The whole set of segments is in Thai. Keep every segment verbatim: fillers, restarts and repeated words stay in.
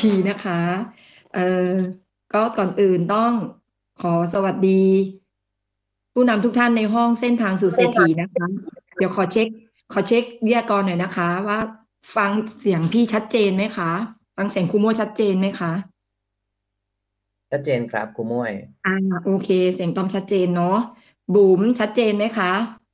ทีนะคะเอ่อก็ก่อนอื่นต้องขอสวัสดีผู้นำทุกท่านในห้องเส้นทางสู่เศรษฐีนะคะเดี๋ยวขอเช็คขอเช็ควิทยากรหน่อยนะคะว่าฟังเสียงพี่ชัดเจนไหมคะฟังเสียงครูโม่ชัดเจนไหมคะชัดเจนครับครูมุ้ยอ่าโอเคเสียงตอมชัดเจนเนาะบุ๋มชัดเจนไหมคะ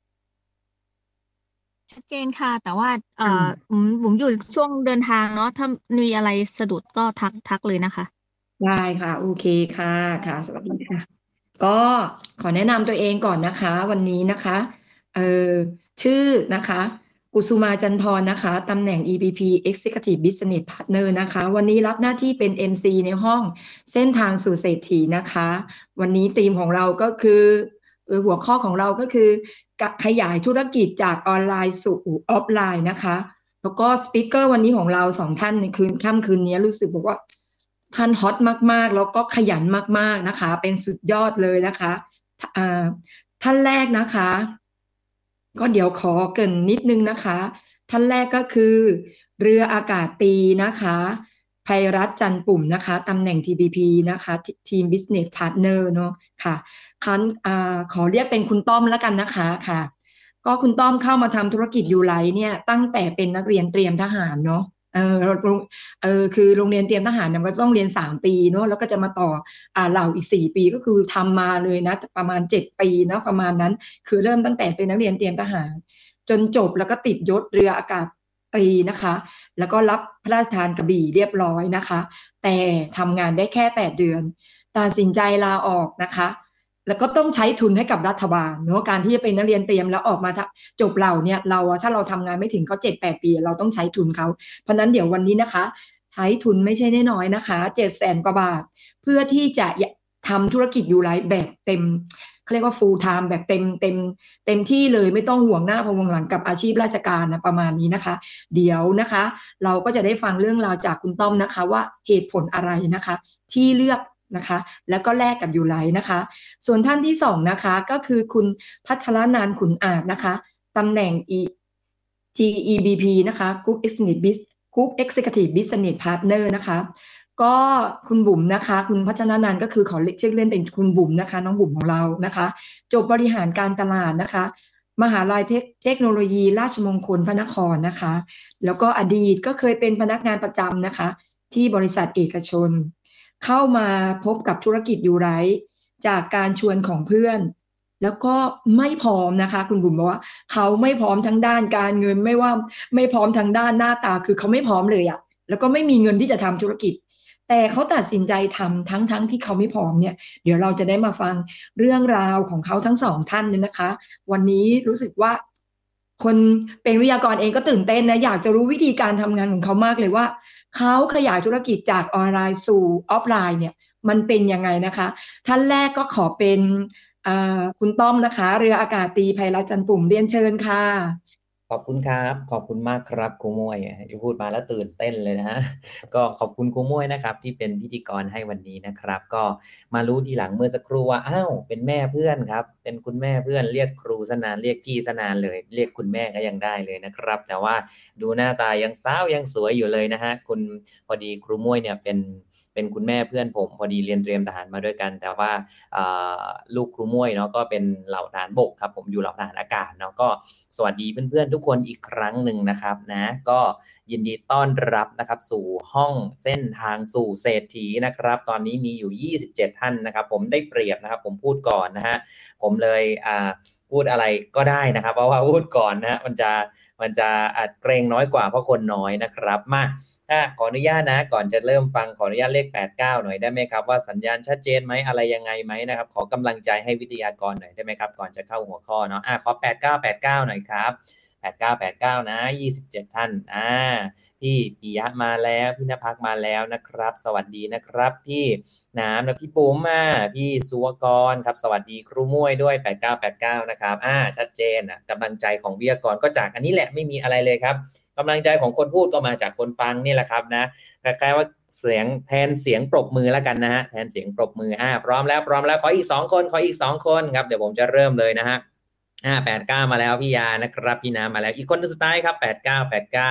ชัดเจนค่ะแต่ว่าเอ่ออ่าผมผมอยู่ช่วงเดินทางเนาะถ้ามีอะไรสะดุดก็ทักทักเลยนะคะได้ค่ะโอเคค่ะค่ะสวัสดีค่ะ ก็ขอแนะนำตัวเองก่อนนะคะวันนี้นะคะเอ่อชื่อนะคะกุสุมาจันทรนะคะตำแหน่ง อี พี พี Executive Business Partner นะคะวันนี้รับหน้าที่เป็น เอ็ม ซี ในห้องเส้นทางสู่เศรษฐีนะคะวันนี้ธีมของเราก็คือเอ่อหัวข้อของเราก็คือขยายธุรกิจจากออนไลน์สู่ออฟไลน์นะคะแล้วก็สปีกเกอร์วันนี้ของเราสองท่านในคืนค่ำคืนนี้รู้สึกบอกว่า ท่านฮอตมากๆแล้วก็ขยันมากๆนะคะเป็นสุดยอดเลยนะคะอ่าท่านแรกนะคะก็เดี๋ยวขอเกริ่นนิดนึงนะคะท่านแรกก็คือเรืออากาศตรีนะคะภัยรัตน์จันทร์ปุ่มนะคะตำแหน่ง ที บี พี นะคะทีม Business Partner เนอะค่ะคันอ่าขอเรียกเป็นคุณต้อมแล้วกันนะคะค่ะก็คุณต้อมเข้ามาทำธุรกิจยูไลท์เนี่ยตั้งแต่เป็นนักเรียนเตรียมทหารเนาะเออ เออคือโรงเรียนเตรียมทหารเนี่ยมันก็ต้องเรียนสามปีเนาะแล้วก็จะมาต่ออ่าเหล่าอีกสี่ปีก็คือทำมาเลยนะประมาณเจ็ดปีเนาะประมาณนั้นคือเริ่มตั้งแต่เป็นนักเรียนเตรียมทหารจนจบแล้วก็ติดยศเรืออากาศตรีนะคะแล้วก็รับพระราชทานกระบี่เรียบร้อยนะคะแต่ทำงานได้แค่แปดเดือนตัดสินใจลาออกนะคะแล้วก็ต้องใช้ทุนให้กับรัฐบาลเนาะการที่จะเป็นนักเรียนเตรียมแล้วออกมาจบเราเนี่ยเราถ้าเราทำงานไม่ถึงเขาเจ็ดแปดปีเราต้องใช้ทุนเขา เพราะนั้นเดี๋ยววันนี้นะคะใช้ทุนไม่ใช่น้อยๆนะคะเจ็ดแสนกว่าบาทเพื่อที่จะทำธุรกิจยูไลฟ์แบบเต็มเขาเรียกว่า full time แบบเต็มเต็มเต็มที่เลยไม่ต้องห่วงหน้าพะวงหลังกับอาชีพราชการนะประมาณนี้นะคะเดี๋ยวนะคะเราก็จะได้ฟังเรื่องราวจากคุณต้อมนะคะว่าเหตุผลอะไรนะคะที่เลือกนะคะแล้วก็แลกกับยูไลฟ์นะคะส่วนท่านที่สองนะคะก็คือคุณพัทรนันท์ขุนอาจนะคะตำแหน่ง จี อี บี พี นะคะ Group Executive Business Group Executive Business Partner นะคะก็คุณบุ๋มนะคะคุณพัชรนันท์ก็คือขอเรียกชื่อเล่นเป็นคุณบุ๋มนะคะน้องบุ๋มของเรานะคะจบบริหารการตลาดนะคะมหาลัยเทคเทคโนโลยีราชมงคลพระนครนะคะแล้วก็อดีตก็เคยเป็นพนักงานประจำนะคะที่บริษัทเอกชนเข้ามาพบกับธุรกิจยูไรต์จากการชวนของเพื่อนแล้วก็ไม่พร้อมนะคะคุณบุ๋มบอกว่า เขาไม่พร้อมทั้งด้านการเงินไม่ว่าไม่พร้อมทั้งด้านหน้าตาคือเขาไม่พร้อมเลยอะแล้วก็ไม่มีเงินที่จะทำธุรกิจแต่เขาตัดสินใจทำทั้งทั้งที่เขาไม่พร้อมเนี่ยเดี๋ยวเราจะได้มาฟังเรื่องราวของเขาทั้งสองท่านเนี่ยนะคะวันนี้รู้สึกว่าคนเป็นวิทยากรเองก็ตื่นเต้นนะอยากจะรู้วิธีการทำงานของเขามากเลยว่าเขาขยายธุรกิจจากออนไลน์สู่ออฟไลน์เนี่ยมันเป็นยังไงนะคะท่านแรกก็ขอเป็น อ่าคุณต้อมนะคะเรืออากาศตรีไพรัตน์จันทร์ปุ่มเรียนเชิญค่ะขอบคุณครับขอบคุณมากครับครูมุ้ยที่พูดมาแล้วตื่นเต้นเลยนะฮะก็ขอบคุณครูมุ้ยนะครับที่เป็นพิธีกรให้วันนี้นะครับก็มารู้ทีหลังเมื่อสักครู่ว่าอ้าวเป็นแม่เพื่อนครับเป็นคุณแม่เพื่อนเรียกครูสนานเรียกพี่สนานเลยเรียกคุณแม่ก็ยังได้เลยนะครับแต่ว่าดูหน้าตายังสาวยังสวยอยู่เลยนะฮะคุณพอดีครูมุ้ยเนี่ยเป็นเป็นคุณแม่เพื่อนผมพอดีเรียนเตรียมทหารมาด้วยกันแต่ว่าลูกครูมุ้ยเนาะก็เป็นเหล่าทหารบกครับผมอยู่เหล่าทหารอากาศเนาะก็สวัสดีเพื่อนๆทุกคนอีกครั้งหนึ่งนะครับนะก็ยินดีต้อนรับนะครับสู่ห้องเส้นทางสู่เศรษฐีนะครับตอนนี้มีอยู่ยี่สิบเจ็ดท่านนะครับผมได้เปรียบนะครับผมพูดก่อนนะฮะผมเลยอ่าพูดอะไรก็ได้นะครับเพราะว่าพูดก่อนนะมันจะมันจะอาจเกรงน้อยกว่าเพราะคนน้อยนะครับมาถ้าขออนุญาตนะก่อนจะเริ่มฟังขออนุญาตเลขแปด เก้าหน่อยได้ไหมครับว่าสัญญาณชัดเจนไหมอะไรยังไงไหมนะครับขอกำลังใจให้วิทยากรหน่อยได้ไหมครับก่อนจะเข้าหัวข้อเนาะอ่ะขอแปด เก้า แปด เก้าหน่อยครับแปด เก้า แปด เก้านะยี่สิบเจ็ดท่านอ่าพี่ปิยะมาแล้วพี่ณภักมาแล้วนะครับสวัสดีนะครับพี่น้ำและพี่ปุ้มมาพี่สุวกรครับสวัสดีครูมุ้ยด้วยแปด เก้า แปด เก้านะครับอ่าชัดเจนอ่ะกำลังใจของวิทยากรก็จากอันนี้แหละไม่มีอะไรเลยครับกำลังใจของคนพูดก็มาจากคนฟังนี่แหละครับนะคล้ายๆว่าเสียงแทนเสียงปรบมือแล้วกันนะฮะแทนเสียงปรบมืออ่าพร้อมแล้วพร้อมแล้วขออีกสองคนขออีกสองคนครับเดี๋ยวผมจะเริ่มเลยนะฮะอ่าแปด เก้ามาแล้วพี่ยานะครับพี่น้ำมาแล้วอีกคนสุดท้ายครับแปด เก้า แปด เก้า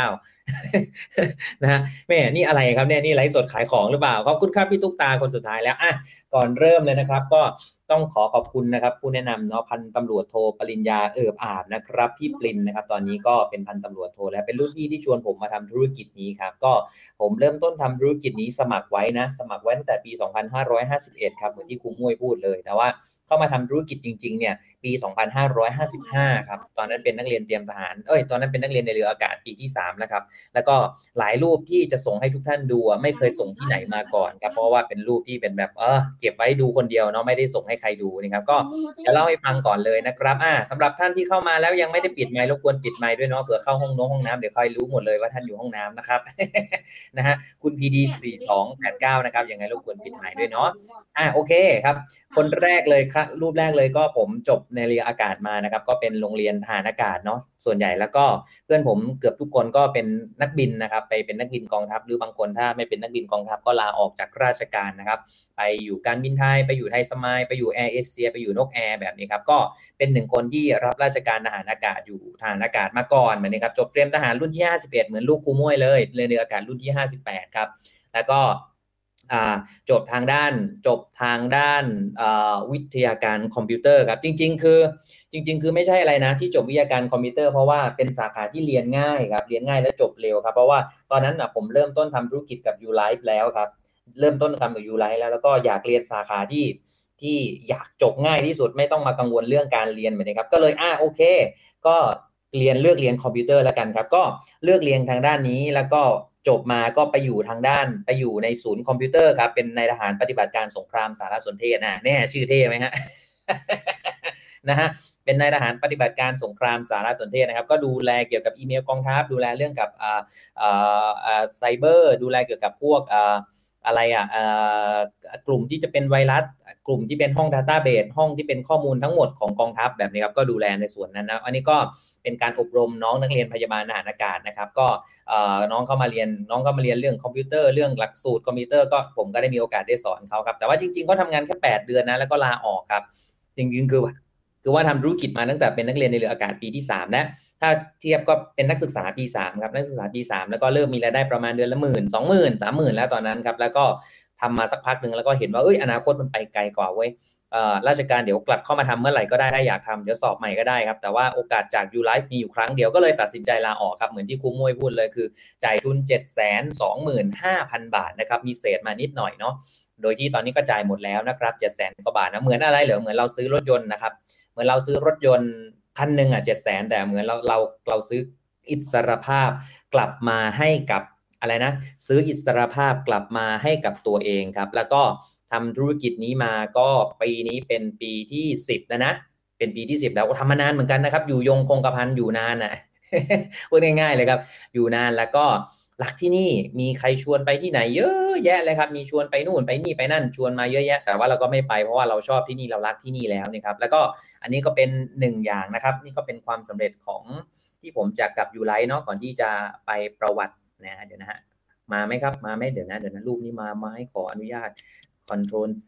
นะฮะแม่นี่อะไรครับเนี่ยนี่ไลฟ์สดขายของหรือเปล่าขอบคุณครับพี่ตุ๊กตาคนสุดท้ายแล้วอ่ะก่อนเริ่มเลยนะครับก็ต้องขอขอบคุณนะครับผู้แนะนำเนาะพันตำรวจโทปริญญาเอิบอาบนะครับพี่ปรินนะครับตอนนี้ก็เป็นพันตำรวจโทแล้วเป็นรุ่นพี่ที่ชวนผมมาทำธุรกิจนี้ครับก็ผมเริ่มต้นทำธุรกิจนี้สมัครไว้นะสมัครไว้ตั้งแต่ปีสองพันห้าร้อยห้าสิบเอ็ดครับเหมือนที่ครูมุ้ยพูดเลยแต่ว่าเข้ามาทำธุรกิจจริงๆเนี่ยปีสองพันห้าร้อยห้าสิบห้าครับตอนนั้นเป็นนักเรียนเตรียมทหารเอ้ยตอนนั้นเป็นนักเรียนในเรืออากาศปีที่สามแล้วครับแล้วก็หลายรูปที่จะส่งให้ทุกท่านดูไม่เคยส่งที่ไหนมาก่อนครับเพราะว่าเป็นรูปที่เป็นแบบเออเก็บไว้ดูคนเดียวเนาะไม่ได้ส่งให้ใครดูนะครับก็จะเล่าให้ฟังก่อนเลยนะครับอ่าสำหรับท่านที่เข้ามาแล้วยังไม่ได้ปิดไมค์รบกวนปิดไมค์ด้วยเนาะเผื่อเข้าห้องน้องห้องน้ำเดี๋ยวค่อยรู้หมดเลยว่าท่านอยู่ห้องน้ำนะครับ นะฮะคุณ พี ดี สี่สองแปดเก้านะครับยังไงรบกวนปิดไมค์ด้วยเนาะอ่าโอเคครับคนแรกเลยครับรูปแรกเลยก็ผมจบในเรืออากาศมานะครับก็เป็นโรงเรียนทหารอากาศเนาะส่วนใหญ่แล้วก็เพื่อนผมเกือบทุกคนก็เป็นนักบินนะครับไปเป็นนักบินกองทัพหรือบางคนถ้าไม่เป็นนักบินกองทัพก็ลาออกจากราชการนะครับไปอยู่การบินไทยไปอยู่ไทยสมายไปอยู่แอร์เอเชียไปอยู่นกแอร์แบบนี้ครับก็เป็นหนึ่งคนที่รับราชการทหารอากาศอยู่ทหารอากาศมาก่อนเหมือนนี้ครับจบเตรียมทหารรุ่นที่ห้าสิบเอ็ดเหมือนลูกครูมุ้ยเลยเรืออากาศรุ่นที่ห้าสิบแปดครับแล้วก็จบทางด้านจบทางด้านวิทยาการคอมพิวเตอร์ครับจริงๆคือจริงๆคือไม่ใช่อะไรนะที่จบวิทยาการคอมพิวเตอร์เพราะว่าเป็นสาขาที่เรียนง่ายครับเรียนง่ายและจบเร็วครับเพราะว่าตอนนั้นนะผมเริ่มต้นทำธุรกิจกับ YouLife แล้วครับเริ่มต้นทำกับ YouLife แล้วแล้วก็อยากเรียนสาขาที่ที่อยากจบง่ายที่สุดไม่ต้องมากังวลเรื่องการเรียนแบบนี้ครับก็เลยอ่าโอเคก็เรียนเลือกเรียนคอมพิวเตอร์แล้วกันครับก็เลือกเรียนทางด้านนี้แล้วก็จบมาก็ไปอยู่ทางด้านไปอยู่ในศูนย์คอมพิวเตอร์ครับเป็นนายทหารปฏิบัติการสงครามสารสนเทศนะแน่ชื่อเท่ไหมฮะ นะฮะเป็นนายทหารปฏิบัติการสงครามสารสนเทศนะครับก็ดูแลเกี่ยวกับอีเมลกองทัพดูแลเรื่องกับอ่าอ่าอ่าไซเบอร์ดูแลเกี่ยวกับพวกอ่าอะไรอ่ะกลุ่มที่จะเป็นไวรัสกลุ่มที่เป็นห้อง Database ห้องที่เป็นข้อมูลทั้งหมดของกองทัพแบบนี้ครับก็ดูแลในส่วนนั้นนะอันนี้ก็เป็นการอบรมน้องนักเรียนพยาบาลทหารอากาศนะครับก็น้องเข้ามาเรียนน้องเข้ามาเรียนเรื่องคอมพิวเตอร์เรื่องหลักสูตรคอมพิวเตอร์ก็ผมก็ได้มีโอกาสได้สอนเขาครับแต่ว่าจริงๆเขาทำงานแค่แปดเดือนนะแล้วก็ลาออกครับจริงๆคือคือว่าทำธุรกิจมาตั้งแต่เป็นนักเรียนในเรืออากาศปีที่สามนะถ้าเทียบก็เป็นนักศึกษาปีสามครับนักศึกษาปีสามแล้วก็เริ่มมีรายได้ประมาณเดือนละหมื่นสองหมื่นสามหมื่นแล้วตอนนั้นครับแล้วก็ทำมาสักพักหนึ่งแล้วก็เห็นว่าเอ้ยอนาคตมันไปไกลกว่าเว้ยราชการเดี๋ยวกลับเข้ามาทำเมื่อไหร่ก็ได้ถ้าอยากทำเดี๋ยวสอบใหม่ก็ได้ครับแต่ว่าโอกาสจาก YouLife มีอยู่ครั้งเดียวก็เลยตัดสินใจลาออกครับเหมือนที่ครูมุ้ยพูดเลยคือจ่ายทุน เจ็ดแสนสองหมื่นห้าพัน บาทนะครับมีเศษมานิดหน่อยเนาะโดยที่ตอนนี้ก็จ่ายหมดแล้วนะครับ เจ็ดแสน กว่าบาทนะเหมือนอะไรเหรอเหมือนเราซื้อรถยนต์นะครับเหมือนเราซื้อรถยนต์คันหนึ่งอ่ะ เจ็ดแสน แต่เหมือนเราเราเราซื้ออิสรภาพกลับมาให้กับอะไรนะซื้ออิสรภาพกลับมาให้กับตัวเองครับแล้วก็ทำธุรกิจนี้มาก็ปีนี้เป็นปีที่สิบแล้วนะเป็นปีที่สิบแล้วทำมานานเหมือนกันนะครับอยู่ยงคงกระพันอยู่นานอ่ะ พูดง่ายๆเลยครับอยู่นานแล้วก็รักที่นี่มีใครชวนไปที่ไหนเยอะแยะเลยครับมีชวนไปนู่นไปนี่ไปนั่นชวนมาเยอะแยะแต่ว่าเราก็ไม่ไปเพราะว่าเราชอบที่นี่เรารักที่นี่แล้วนะครับแล้วก็อันนี้ก็เป็นหนึ่งอย่างนะครับนี่ก็เป็นความสำเร็จของที่ผมจากกับYouLifeเนาะก่อนที่จะไปประวัตินะเดี๋ยวนะฮะมาไหมครับมาไหมเดี๋ยวนะเดี๋ยวนะรูปนี้มาไหมขออนุญาต Ctrl C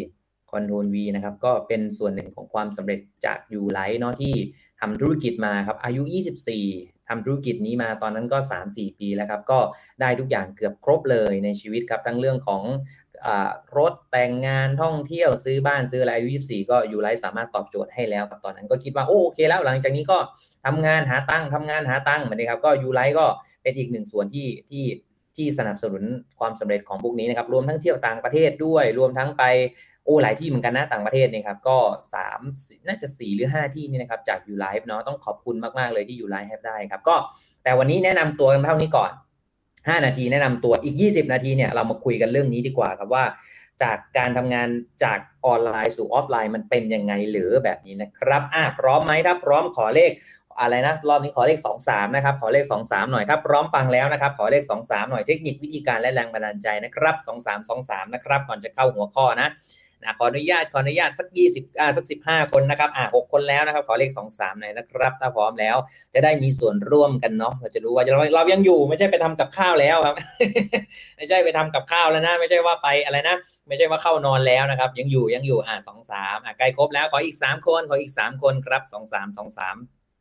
Ctrl V นะครับก็เป็นส่วนหนึ่งของความสำเร็จจาก YouLife เนาะที่ทำธุรกิจมาครับอายุยี่สิบสี่ทำธุรกิจนี้มาตอนนั้นก็ สามสี่ ปีแล้วครับก็ได้ทุกอย่างเกือบครบเลยในชีวิตครับทั้งเรื่องของอ่ารถแต่งงานท่องเที่ยวซื้อบ้านซื้ออะไรอายุยี่สิบสี่ก็ YouLife สามารถตอบโจทย์ให้แล้วครับตอนนั้นก็คิดว่าโอโอเคแล้วหลังจากนี้ก็ทำงานหาตังค์ทำงานหาตังค์เหมือนนี้ครับก็ YouLife ก็เป็นอีกหนึ่งส่วนที่ที่ที่สนับสนุนความสำเร็จของพวกนี้นะครับรวมทั้งเที่ยวต่างประเทศด้วยรวมทั้งไปโอ้หลายที่เหมือนกันนะต่างประเทศนี่ครับก็สามน่าจะสี่หรือห้าที่นี่นะครับจาก YouLife เนาะต้องขอบคุณมากๆเลยที่ YouLife ให้ได้ครับก็แต่วันนี้แนะนำตัวกันเท่านี้ก่อนห้านาทีแนะนำตัวอีกยี่สิบนาทีเนี่ยเรามาคุยกันเรื่องนี้ดีกว่าครับว่าจากการทำงานจากออนไลน์สู่ออฟไลน์มันเป็นยังไงหรือแบบนี้นะครับอ่ะพร้อมไหมถ้าพร้อมขอเลขอะไรนะรอบนี้ขอเลขสองสามนะครับขอเลขสองสามหน่อยถ้าพร้อมฟังแล้วนะครับขอเลขสองสามหน่อยเทคนิควิธีการและแรงบันดาลใจนะครับสองสามสองสามนะครับก่อนจะเข้าหัวข้อนะนะขออนุญาตขออนุญาตสักยี่สิบอ่าสักสิบห้าคนนะครับอ่าหกคนแล้วนะครับขอเลขสองสามหน่อยนะครับถ้าพร้อมแล้วจะได้มีส่วนร่วมกันเนาะเราจะรู้ว่าเราเรายังอยู่ไม่ใช่ไปทำกับข้าวแล้วครับ ไม่ใช่ไปทำกับข้าวแล้วนะไม่ใช่ว่าไปอะไรนะไม่ใช่ว่าเข้านอนแล้วนะครับยังอยู่ยังอยู่อ่าสองสามอ่าใกล้ครบแล้วขออีกสามคนขออีกสามคนครับสองสามสองสาม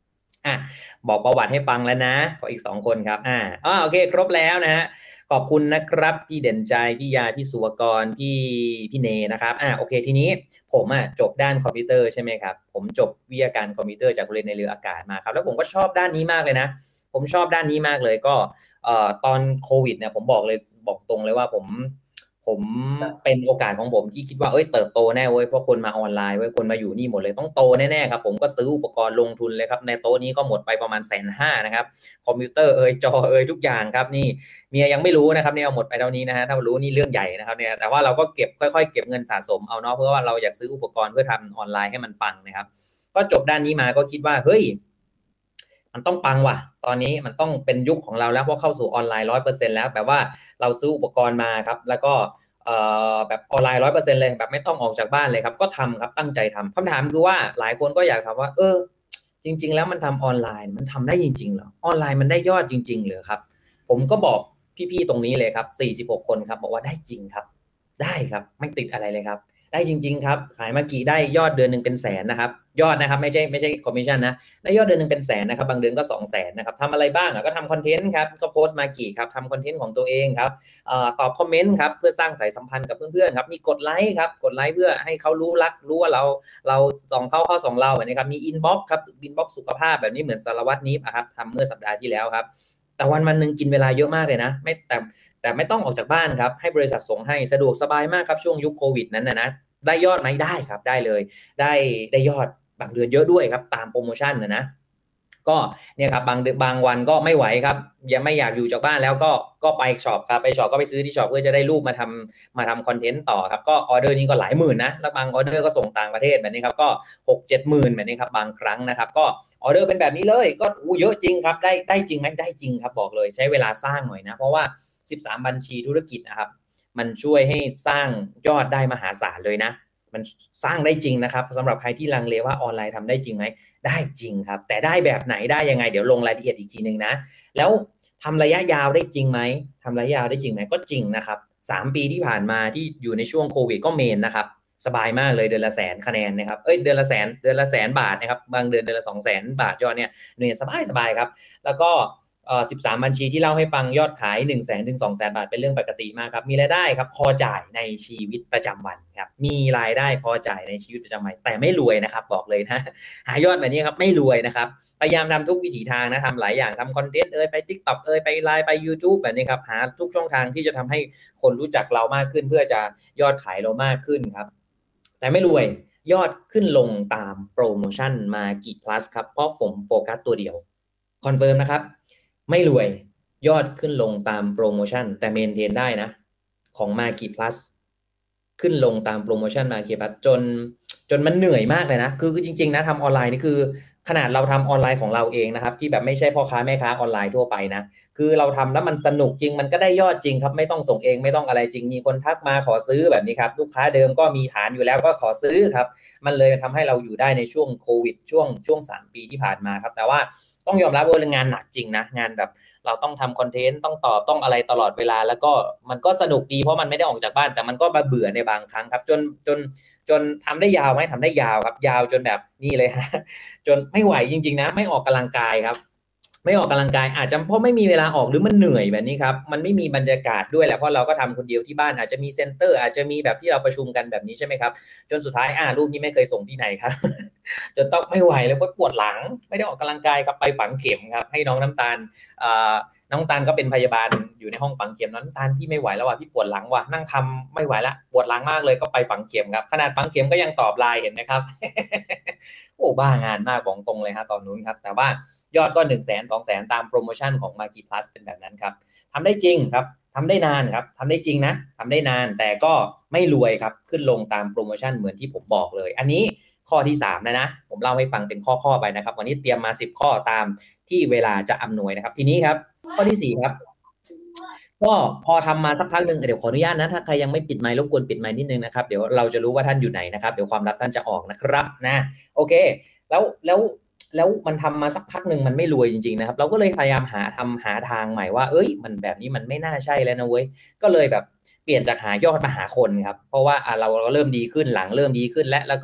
อ่ะบอกประวัติให้ฟังแล้วนะขออีกสองคนครับอ่าอ๋อโอเคครบแล้วนะฮะขอบคุณนะครับพี่เด่นใจพี่ยาพี่สุวกรพี่พี่เนนะครับอ่าโอเคทีนี้ผมอ่ะจบด้านคอมพิวเตอร์ใช่ไหมครับผมจบวิทยาการคอมพิวเตอร์จากโรงเรียนในเรืออากาศมาครับแล้วผมก็ชอบด้านนี้มากเลยนะผมชอบด้านนี้มากเลยก็เอ่อตอนโควิดเนี่ยผมบอกเลยบอกตรงเลยว่าผมผมเป็นโอกาสของผมที่คิดว่าเอ้ยเติบโตแน่เว้ยเพราะคนมาออนไลน์เว้ยคนมาอยู่นี่หมดเลยต้องโตแน่ๆครับผมก็ซื้ออุปกรณ์ลงทุนเลยครับในโต๊ะนี้ก็หมดไปประมาณแสนห้านะครับคอมพิวเตอร์เอ่ยจอเอ่ยทุกอย่างครับนี่เมียยังไม่รู้นะครับเนี่ยหมดไปเท่านี้นะฮะถ้ารู้นี่เรื่องใหญ่นะครับเนี่ยแต่ว่าเราก็เก็บค่อยๆเก็บเงินสะสมเอาเนาะเพราะว่าเราอยากซื้ออุปกรณ์เพื่อทำออนไลน์ให้มันปังนะครับก็จบด้านนี้มาก็คิดว่าเฮ้ยมันต้องปังว่ะตอนนี้มันต้องเป็นยุคของเราแล้วเพราะเข้าสู่ออนไลน์ร้อยเปอร์เซ็นต์แล้วแบบว่าเราซื้ออุปกรณ์มาครับแล้วก็เอ่อแบบออนไลน์ร้อยเปอร์เซ็นต์เลยแบบไม่ต้องออกจากบ้านเลยครับก็ทำครับตั้งใจทำคำถามคือว่าหลายคนก็อยากถามว่าเออจริงๆแล้วมันทำออนไลน์มันทำได้จริงๆเหรอออนไลน์มันได้ยอดจริงๆเหรอครับผมก็บอกพี่ๆตรงนี้เลยครับสี่สิบหกคนครับบอกว่าได้จริงครับได้ครับไม่ติดอะไรเลยครับได้จริงๆครับขายมากี่ได้ยอดเดือนหนึ่งเป็นแสนนะครับยอดนะครับไม่ใช่ไม่ใช่คอมมิชชั่นนะได้ยอดเดือนหนึ่งเป็นแสนนะครับบางเดือนก็สองแสนนะครับทำอะไรบ้างก็ทำคอนเทนต์ครับก็โพสต์มากี่ครับทำคอนเทนต์ของตัวเองครับตอบคอมเมนต์ครับเพื่อสร้างสายสัมพันธ์กับเพื่อนๆครับมีกดไลค์ครับกดไลค์เพื่อให้เขารู้รักรู้ว่าเราเราส่องเข้าเข้าส่องเราแบบนี้ครับมีอินบ็อกซ์ครับอินบ็อกซ์สุขภาพแบบนี้เหมือนสารวัตรนิฟครับทำเมื่อสัปดาห์ที่แล้วครับแต่วันวันหนึ่งกินเวลาเยอะมากเลยนะไม่แต่แต่ไม่ต้องออกจากบ้านครับให้บริษัทส่งให้สะดวกสบายมากครับช่วงยุคโควิดนั้นนะนะได้ยอดไหมได้ครับได้เลยได้ได้ยอดบางเดือนเยอะด้วยครับตามโปรโมชั่นนะนะก็เนี่ยครับบางบางวันก็ไม่ไหวครับยังไม่อยากอยู่จากบ้านแล้วก็ก็ไปช็อปครับไปช็อปก็ไปซื้อที่ช็อปเพื่อจะได้รูปมาทำมาทำคอนเทนต์ต่อครับก็ออเดอร์นี้ก็หลายหมื่นนะแล้วบางออเดอร์ก็ส่งต่างประเทศแบบนี้ครับก็หกเจ็ดหมื่นแบบนี้ครับบางครั้งนะครับก็ออเดอร์เป็นแบบนี้เลยก็อู้เยอะจริงครับได้ได้จริงไหมได้จริงครับบอกเลยใช้เวลาสร้างหน่อยนะเพราะว่าสิบสามบัญชีธุรกิจนะครับมันช่วยให้สร้างยอดได้มหาศาลเลยนะมันสร้างได้จริงนะครับสำหรับใครที่ลังเลว่าออนไลน์ทำได้จริงไหมได้จริงครับแต่ได้แบบไหนได้ยังไงเดี๋ยวลงรายละเอียดอีกทีนึงนะแล้วทำระยะยาวได้จริงไหมทำระยะยาวได้จริงไหมก็จริงนะครับสามปีที่ผ่านมาที่อยู่ในช่วงโควิดก็เมนนะครับสบายมากเลยเดือนละแสนคะแนนนะครับเอ้ยเดือนละแสนเดือนละแสนบาทนะครับบางเดือนเดือนละสองแสนบาทยอดเนี่ยเนี่ยสบายสบายครับแล้วก็เอ่อสิบสามบัญชีที่เล่าให้ฟังยอดขาย หนึ่งแสน ถึง สองแสน บาทเป็นเรื่องปกติมากครับมีรายได้ครับพอจ่ายในชีวิตประจำวันครับมีรายได้พอจ่ายในชีวิตประจำวันแต่ไม่รวยนะครับบอกเลยนะหายอดแบบนี้ครับไม่รวยนะครับพยายามทำทุกวิถีทางนะทำหลายอย่างทำคอนเทนต์เอ่ยไป TikTok เอ่ยไปไลน์ไป YouTube แบบนี้ครับหาทุกช่องทางที่จะทำให้คนรู้จักเรามากขึ้นเพื่อจะยอดขายเรามากขึ้นครับแต่ไม่รวยยอดขึ้นลงตามโปรโมชั่นมากี่ plus ครับเพราะผมโฟกัสตัวเดียวคอนเฟิร์มนะครับไม่รวยยอดขึ้นลงตามโปรโมชั่นแต่เมนเทนได้นะของ Market Plus ขึ้นลงตามโปรโมชั่น Market Plus จนจนมันเหนื่อยมากเลยนะคือคือจริงๆนะทำออนไลน์นี่คือขนาดเราทำออนไลน์ของเราเองนะครับที่แบบไม่ใช่พ่อค้าแม่ค้าออนไลน์ทั่วไปนะคือเราทำแล้วมันสนุกจริงมันก็ได้ยอดจริงครับไม่ต้องส่งเองไม่ต้องอะไรจริงมีคนทักมาขอซื้อแบบนี้ครับลูกค้าเดิมก็มีฐานอยู่แล้วก็ขอซื้อครับมันเลยทำให้เราอยู่ได้ในช่วงโควิดช่วงช่วงสามปีที่ผ่านมาครับแต่ว่าต้องยอมรับว่างานหนักจริงนะงานแบบเราต้องทำคอนเทนต์ต้องตอบต้องอะไรตลอดเวลาแล้วก็มันก็สนุกดีเพราะมันไม่ได้ออกจากบ้านแต่มันก็เบื่อในบางครั้งครับจนจนจนทำได้ยาวไหมทำได้ยาวครับยาวจนแบบนี่เลยฮะจนไม่ไหวจริงๆนะไม่ออกกำลังกายครับไม่ออกกำลังกายอาจจะเพราะไม่มีเวลาออกหรือมันเหนื่อยแบบนี้ครับมันไม่มีบรรยากาศด้วยแหละเพราะเราก็ทำคนเดียวที่บ้านอาจจะมีเซ็นเตอร์อาจจะมีแบบที่เราประชุมกันแบบนี้ใช่ไหมครับจนสุดท้ายอ่ารูปนี้ไม่เคยส่งที่ไหนครับจนต้องไม่ไหวแล้วเพราะปวดหลังไม่ได้ออกกำลังกายครับไปฝังเข็มครับให้น้องน้ำตาลอ่าน้องตาลก็เป็นพยาบาลอยู่ในห้องฝังเข็มน้องตาลพี่ไม่ไหวแล้วว่ะพี่ปวดหลังว่ะนั่งทำไม่ไหวละปวดหลังมากเลยก็ไปฝังเข็มครับขนาดฝังเข็มก็ยังตอบไลน์เห็นไหมครับ โอ้บ้างานมากบอกตรงเลยฮะตอนนู้นครับแต่ว่ายอดก็หนึ่งแสนสองแสนตามโปรโมชั่นของ Market Plus เป็นแบบนั้นครับทำได้จริงครับทำได้นานครับทำได้จริงนะทำได้นานแต่ก็ไม่รวยครับขึ้นลงตามโปรโมชั่นเหมือนที่ผมบอกเลยอันนี้ข้อที่สามนะนะผมเล่าให้ฟังเป็นข้อๆไปนะครับวันนี้เตรียมมาสิบข้อตามที่เวลาจะอำนวยนะครับทีนี้ครับข้อที่สี่ครับก็พอทำมาสักพักหนึ่งเดี๋ยวขออนุญาตนะถ้าใครยังไม่ปิดไมค์รบกวนปิดไมค์นิดนึงนะครับเดี๋ยวเราจะรู้ว่าท่านอยู่ไหนนะครับเดี๋ยวความลับท่านจะออกนะครับนะโอเคแล้วแล้วแล้วมันทำมาสักพักหนึ่งมันไม่รวยจริงๆนะครับเราก็เลยพยายามหาทำหาทางใหม่ว่าเอ้ยมันแบบนี้มันไม่น่าใช่แล้วนะเว้ยก็เลยแบบเปลี่ยนจากหายอดมาหาคนครับเพราะว่าอ่ะเราเราเริ่มดีขึ้นหลังเริ่มดีขึ้นแล้วแล้วก็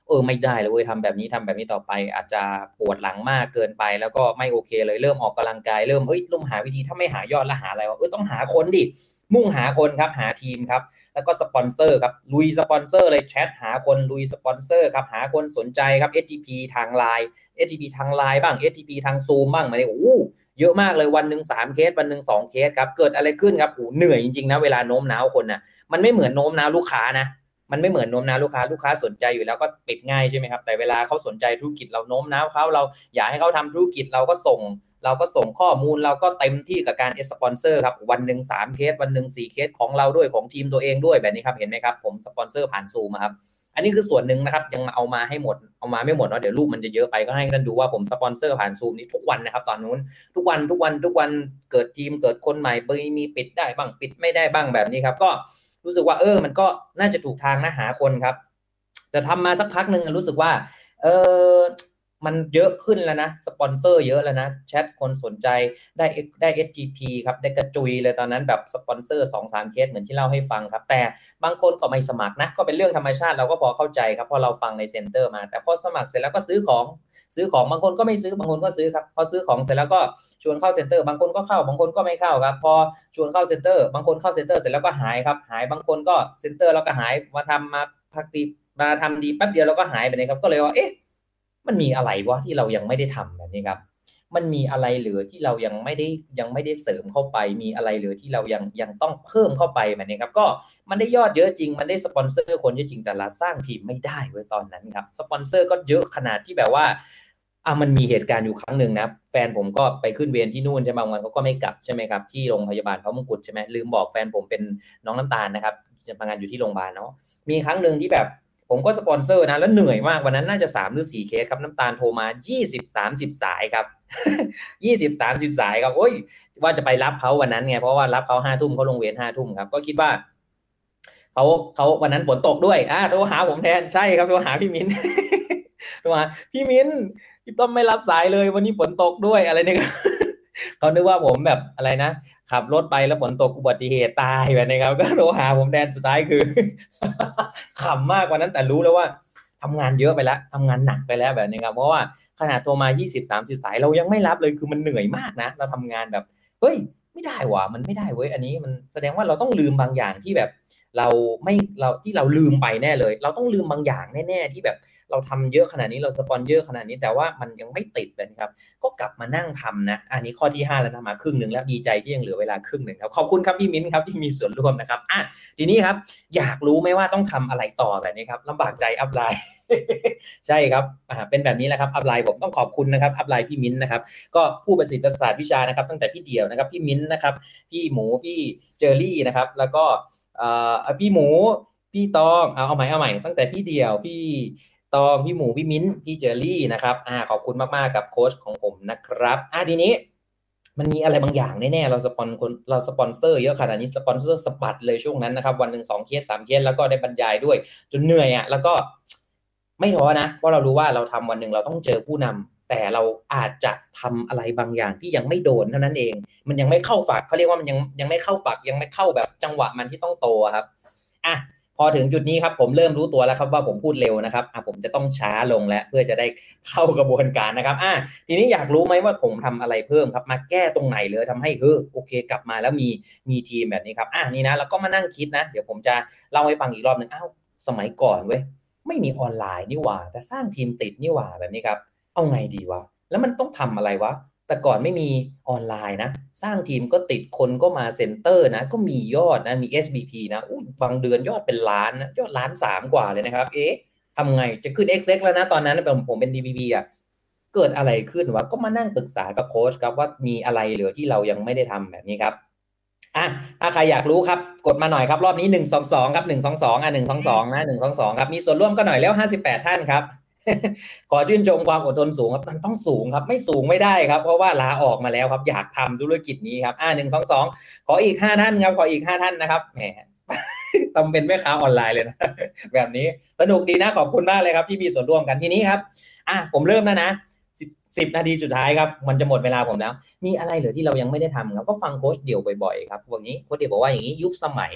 เออไม่ได้เลยเว้ยทำแบบนี้ทำแบบนี้ต่อไปอาจจะปวดหลังมากเกินไปแล้วก็ไม่โอเคเลยเริ่มออกกำลังกายเริ่มเอ้ยเริ่มหาวิธีถ้าไม่หายอดแล้วหาอะไรวะเออต้องหาคนดิมุ่งหาคนครับหาทีมครับแล้วก็สปอนเซอร์ครับลุยสปอนเซอร์เลยแชทหาคนลุยสปอนเซอร์ครับหาคนสนใจครับ เอส ที พี ทาง ไลน์ เอส ที พี ทาง ไลน์ บ้าง เอส ที พี ทาง Zoom บ้างมาเนี่ยโอ้เยอะมากเลยวันนึงสามเคสวันนึงสองเคสครับเกิดอะไรขึ้นครับโอ้เหนื่อยจริงๆนะเวลาโน้มน้าวคนน่ะมันไม่เหมือนโน้มน้าวลูกค้านะมันไม่เหมือนโน้มน้าวลูกค้าลูกค้าสนใจอยู่แล้วก็ปิดง่ายใช่ไหมครับแต่เวลาเขาสนใจธุรกิจเราโน้มน้าวเขาเราอยากให้เขาทำธุรกิจเราก็ส่งเราก็ส่งข้อมูลเราก็เต็มที่กับการเอสปอนเซอร์ครับวันหนึ่งสามเคสวันหนึ่งสี่เคสของเราด้วยของทีมตัวเองด้วยแบบนี้ครับเห็นไหมครับผมสปอนเซอร์ผ่านซูมครับอันนี้คือส่วนหนึ่งนะครับยังเอามาให้หมดเอามาไม่หมดเนาะเดี๋ยวรูปมันจะเยอะไปก็ให้ท่านดูว่าผมสปอนเซอร์ผ่านซูมนี้ทุกวันนะครับตอนนู้นทุกวันทุกวันทุกวันเกิดทีมเกิดคนใหม่มีปิดได้บ้างปิดไม่ได้บ้างแบบนี้ครับก็รู้สึกว่าเออมันก็น่าจะถูกทางนะหาคนครับแต่ทำมาสักพักหนึ่งรู้สึกว่าเออมันเยอะขึ้นแล้วนะสปอนเซอร์เยอะแล้วนะแชทคนสนใจได้ได้ เอส ที พี ครับได้กระจุยเลยตอนนั้นแบบสปอนเซอร์ สองสาม เคสเหมือนที่เล่าให้ฟังครับแต่บางคนก็ไม่สมัครนะก็เป็นเรื่องธรรมชาติเราก็พอเข้าใจครับเพราะเราฟังในเซ็นเตอร์มาแต่พอสมัครเสร็จแล้วก็ซื้อของซื้อของบางคนก็ไม่ซื้อบางคนก็ซื้อครับพอซื้อของเสร็จแล้วก็ชวนเข้าเซ็นเตอร์บางคนก็เข้าบางคนก็ไม่เข้าครับพอชวนเข้าเซ็นเตอร์บางคนเข้าเซ็นเตอร์เสร็จแล้วก็หายครับหายบางคนก็เซ็นเตอร์แล้วก็หายมาทำมาพักดีมาทำดีแป๊บเดียวแล้วก็หายไปเลยครับก็เลยว่าเอ๊ะมันมีอะไรวะที่เรายังไม่ได้ทำแบบนี้ครับมันมีอะไรเหลือที่เรายังไม่ได้ยังไม่ได้เสริมเข้าไปมีอะไรเหลือที่เรายังยังต้องเพิ่มเข้าไปแบบนี้ครับก็มันได้ยอดเยอะจริงมันได้สปอนเซอร์คนเยอะจริงแต่ละสร้างทีมไม่ได้เว้ยตอนนั้นครับสปอนเซอร์ก็เยอะขนาดที่แบบว่าอ่ะมันมีเหตุการณ์อยู่ครั้งหนึ่งนะแฟนผมก็ไปขึ้นเวรที่นู่นใช่ไหมบางวันเขาก็ไม่กลับใช่ไหมครับที่โรงพยาบาลพระมงกุฎใช่ไหมลืมบอกแฟนผมเป็นน้องน้ำตาลนะครับทำงานอยู่ที่โรงพยาบาลเนาะมีครั้งหนึ่งที่แบบผมก็สปอนเซอร์นะแล้วเหนื่อยมากวันนั้นน่าจะสามหรือสี่เคสครับน้ำตาลโทรมายี่สิบ สามสิบสายครับยี่สิบ สามสิบสายครับโอ้ยว่าจะไปรับเขาวันนั้นไงเพราะว่ารับเขาห้าทุ่มเขาลงเวรห้าทุ่มครับก็คิดว่าเขาเขาวันนั้นฝนตกด้วยอ่าโทรหาผมแทนใช่ครับโทรหาพี่มิ้น โทรหาพี่มิ้นพี่ต้อมไม่รับสายเลยวันนี้ฝนตกด้วยอะไรเนี่ย เขานึกว่าผมแบบอะไรนะขับรถไปแล้วฝนตกอุบัติเหตุตายแบบนี้ครับก็โทรหาผมแทนสุดท้ายคือ ขำมากวันนั้นแต่รู้แล้วว่าทำงานเยอะไปแล้วทำงานหนักไปแล้วแบบนี้ครับเพราะว่าขนาดโทรมายี่สิบ สามสิบสายเรายังไม่รับเลยคือมันเหนื่อยมากนะเราทำงานแบบเฮ้ยไม่ได้ว่ะมันไม่ได้เว้ยอันนี้มันแสดงว่าเราต้องลืมบางอย่างที่แบบเราไม่เราที่เราลืมไปแน่เลยเราต้องลืมบางอย่างแน่ๆที่แบบเราทำเยอะขนาดนี้เราสปอนเยอะขนาดนี้แต่ว่ามันยังไม่ติดเลยครับก็กลับมานั่งทำนะอันนี้ข้อที่ห้าแล้วนะมาครึ่งหนึ่งแล้วดีใจที่ยังเหลือเวลาครึ่งหนึ่งครับขอบคุณครับพี่มิ้นครับที่มีส่วนร่วมนะครับอ่ะทีนี้ครับอยากรู้ไหมว่าต้องทำอะไรต่อแบบนี้ครับลำบากใจอัพไลน์ ใช่ครับอ่าเป็นแบบนี้แหละครับอัพไลน์ผมต้องขอบคุณนะครับอัพไลน์พี่มิ้นนะครับก็ผู้ประสิทธิ์ศาสตร์วิชานะครับตั้งแต่พี่เดี่ยวนะครับพี่มิ้นนะครับพี่หมูพี่เจอรี่นะครับแล้วก็เอ่อพี่หมูพี่ตองเอาเอาใหม่เอาใหม่ตั้งแต่พี่เดี่ยวพี่ตองพี่หมูพี่มิ้นพี่เจอรี่นะครับอ่าขอบคุณมากๆกับโค้ชของผมนะครับอ่าทีนี้มันมีอะไรบางอย่างแน่ๆเราสปอนคนเราสปอนเซอร์เยอะขนาดนี้สปอนเซอร์สะบัดเลยช่วงนั้นนะครับวันหนึ่งสองเคสสามเคสแล้วก็ได้บรรยายด้วยจนเหนื่อยอ่ะแล้วก็ไม่ท้อนะเพราะเรารู้ว่าเราทำวันหนึ่งเราต้องเจอผู้นำแต่เราอาจจะทำอะไรบางอย่างที่ยังไม่โดนเท่านั้นเองมันยังไม่เข้าฝักเขาเรียกว่ามันยังยังไม่เข้าฝักยังไม่เข้าแบบจังหวะมันที่ต้องโตครับอ่ะพอถึงจุดนี้ครับผมเริ่มรู้ตัวแล้วครับว่าผมพูดเร็วนะครับอ่ะผมจะต้องช้าลงแล้วเพื่อจะได้เข้ากระบวนการนะครับอ่ะทีนี้อยากรู้ไหมว่าผมทำอะไรเพิ่มครับมาแก้ตรงไหนเลยทำให้เออโอเคกลับมาแล้วมีมีทีมแบบนี้ครับอ่ะนี่นะแล้วก็มานั่งคิดนะเดี๋ยวผมจะเล่าให้ฟังอีกรอบหนึ่งอ้าวสมัยก่อนเว้ยไม่มีออนไลน์นี่หว่าแต่สร้างทีมติดนี่หว่าแบบนี้ครับเอาไงดีวะแล้วมันต้องทำอะไรวะแต่ก่อนไม่มีออนไลน์นะสร้างทีมก็ติดคนก็มาเซ็นเตอร์นะก็มียอดนะมี เอส บี พี นะอู้บางเดือนยอดเป็นล้านนะยอดล้านสามกว่าเลยนะครับเอ๊ะทำไงจะขึ้น เอ็กซ์ เอ็กซ์ แล้วนะตอนนั้นผมผมเป็น ดี บี บี อ่ะเกิดอะไรขึ้นวะก็มานั่งปรึกษากับโค้ชครับว่ามีอะไรเหลือที่เรายังไม่ได้ทำแบบนี้ครับอ่ะถ้าใครอยากรู้ครับกดมาหน่อยครับรอบนี้หนึ่งสองสองครับหนึ่งสองสองอ่ะหนึ่งสองสองนะหนึ่งสองสองครับมีส่วนร่วมก็หน่อยแล้วห้าสิบแปดท่านครับ ขอชื่นชมความอดทนสูงครับมันต้องสูงครับไม่สูงไม่ได้ครับเพราะว่าลาออกมาแล้วครับอยากทำธุรกิจนี้ครับอ่าหนึ่งสองสองขออีกห้าท่านครับขออีกห้าท่านนะครับแหม ต้องเป็นแม่ค้าออนไลน์เลยนะ แบบนี้สนุกดีนะขอบคุณมากเลยครับที่มีส่วนร่วมกันทีนี้ครับอ่ะผมเริ่มแล้วนะสิบ สิบนาทีสุดท้ายครับมันจะหมดเวลาผมแล้วมีอะไรเหลือที่เรายังไม่ได้ทำครับก็ฟังโค้ชเดี่ยวบ่อยๆครับวันนี้โค้ชเดี่ยวบอกว่าอย่างนี้ยุคสมัยอ่ะ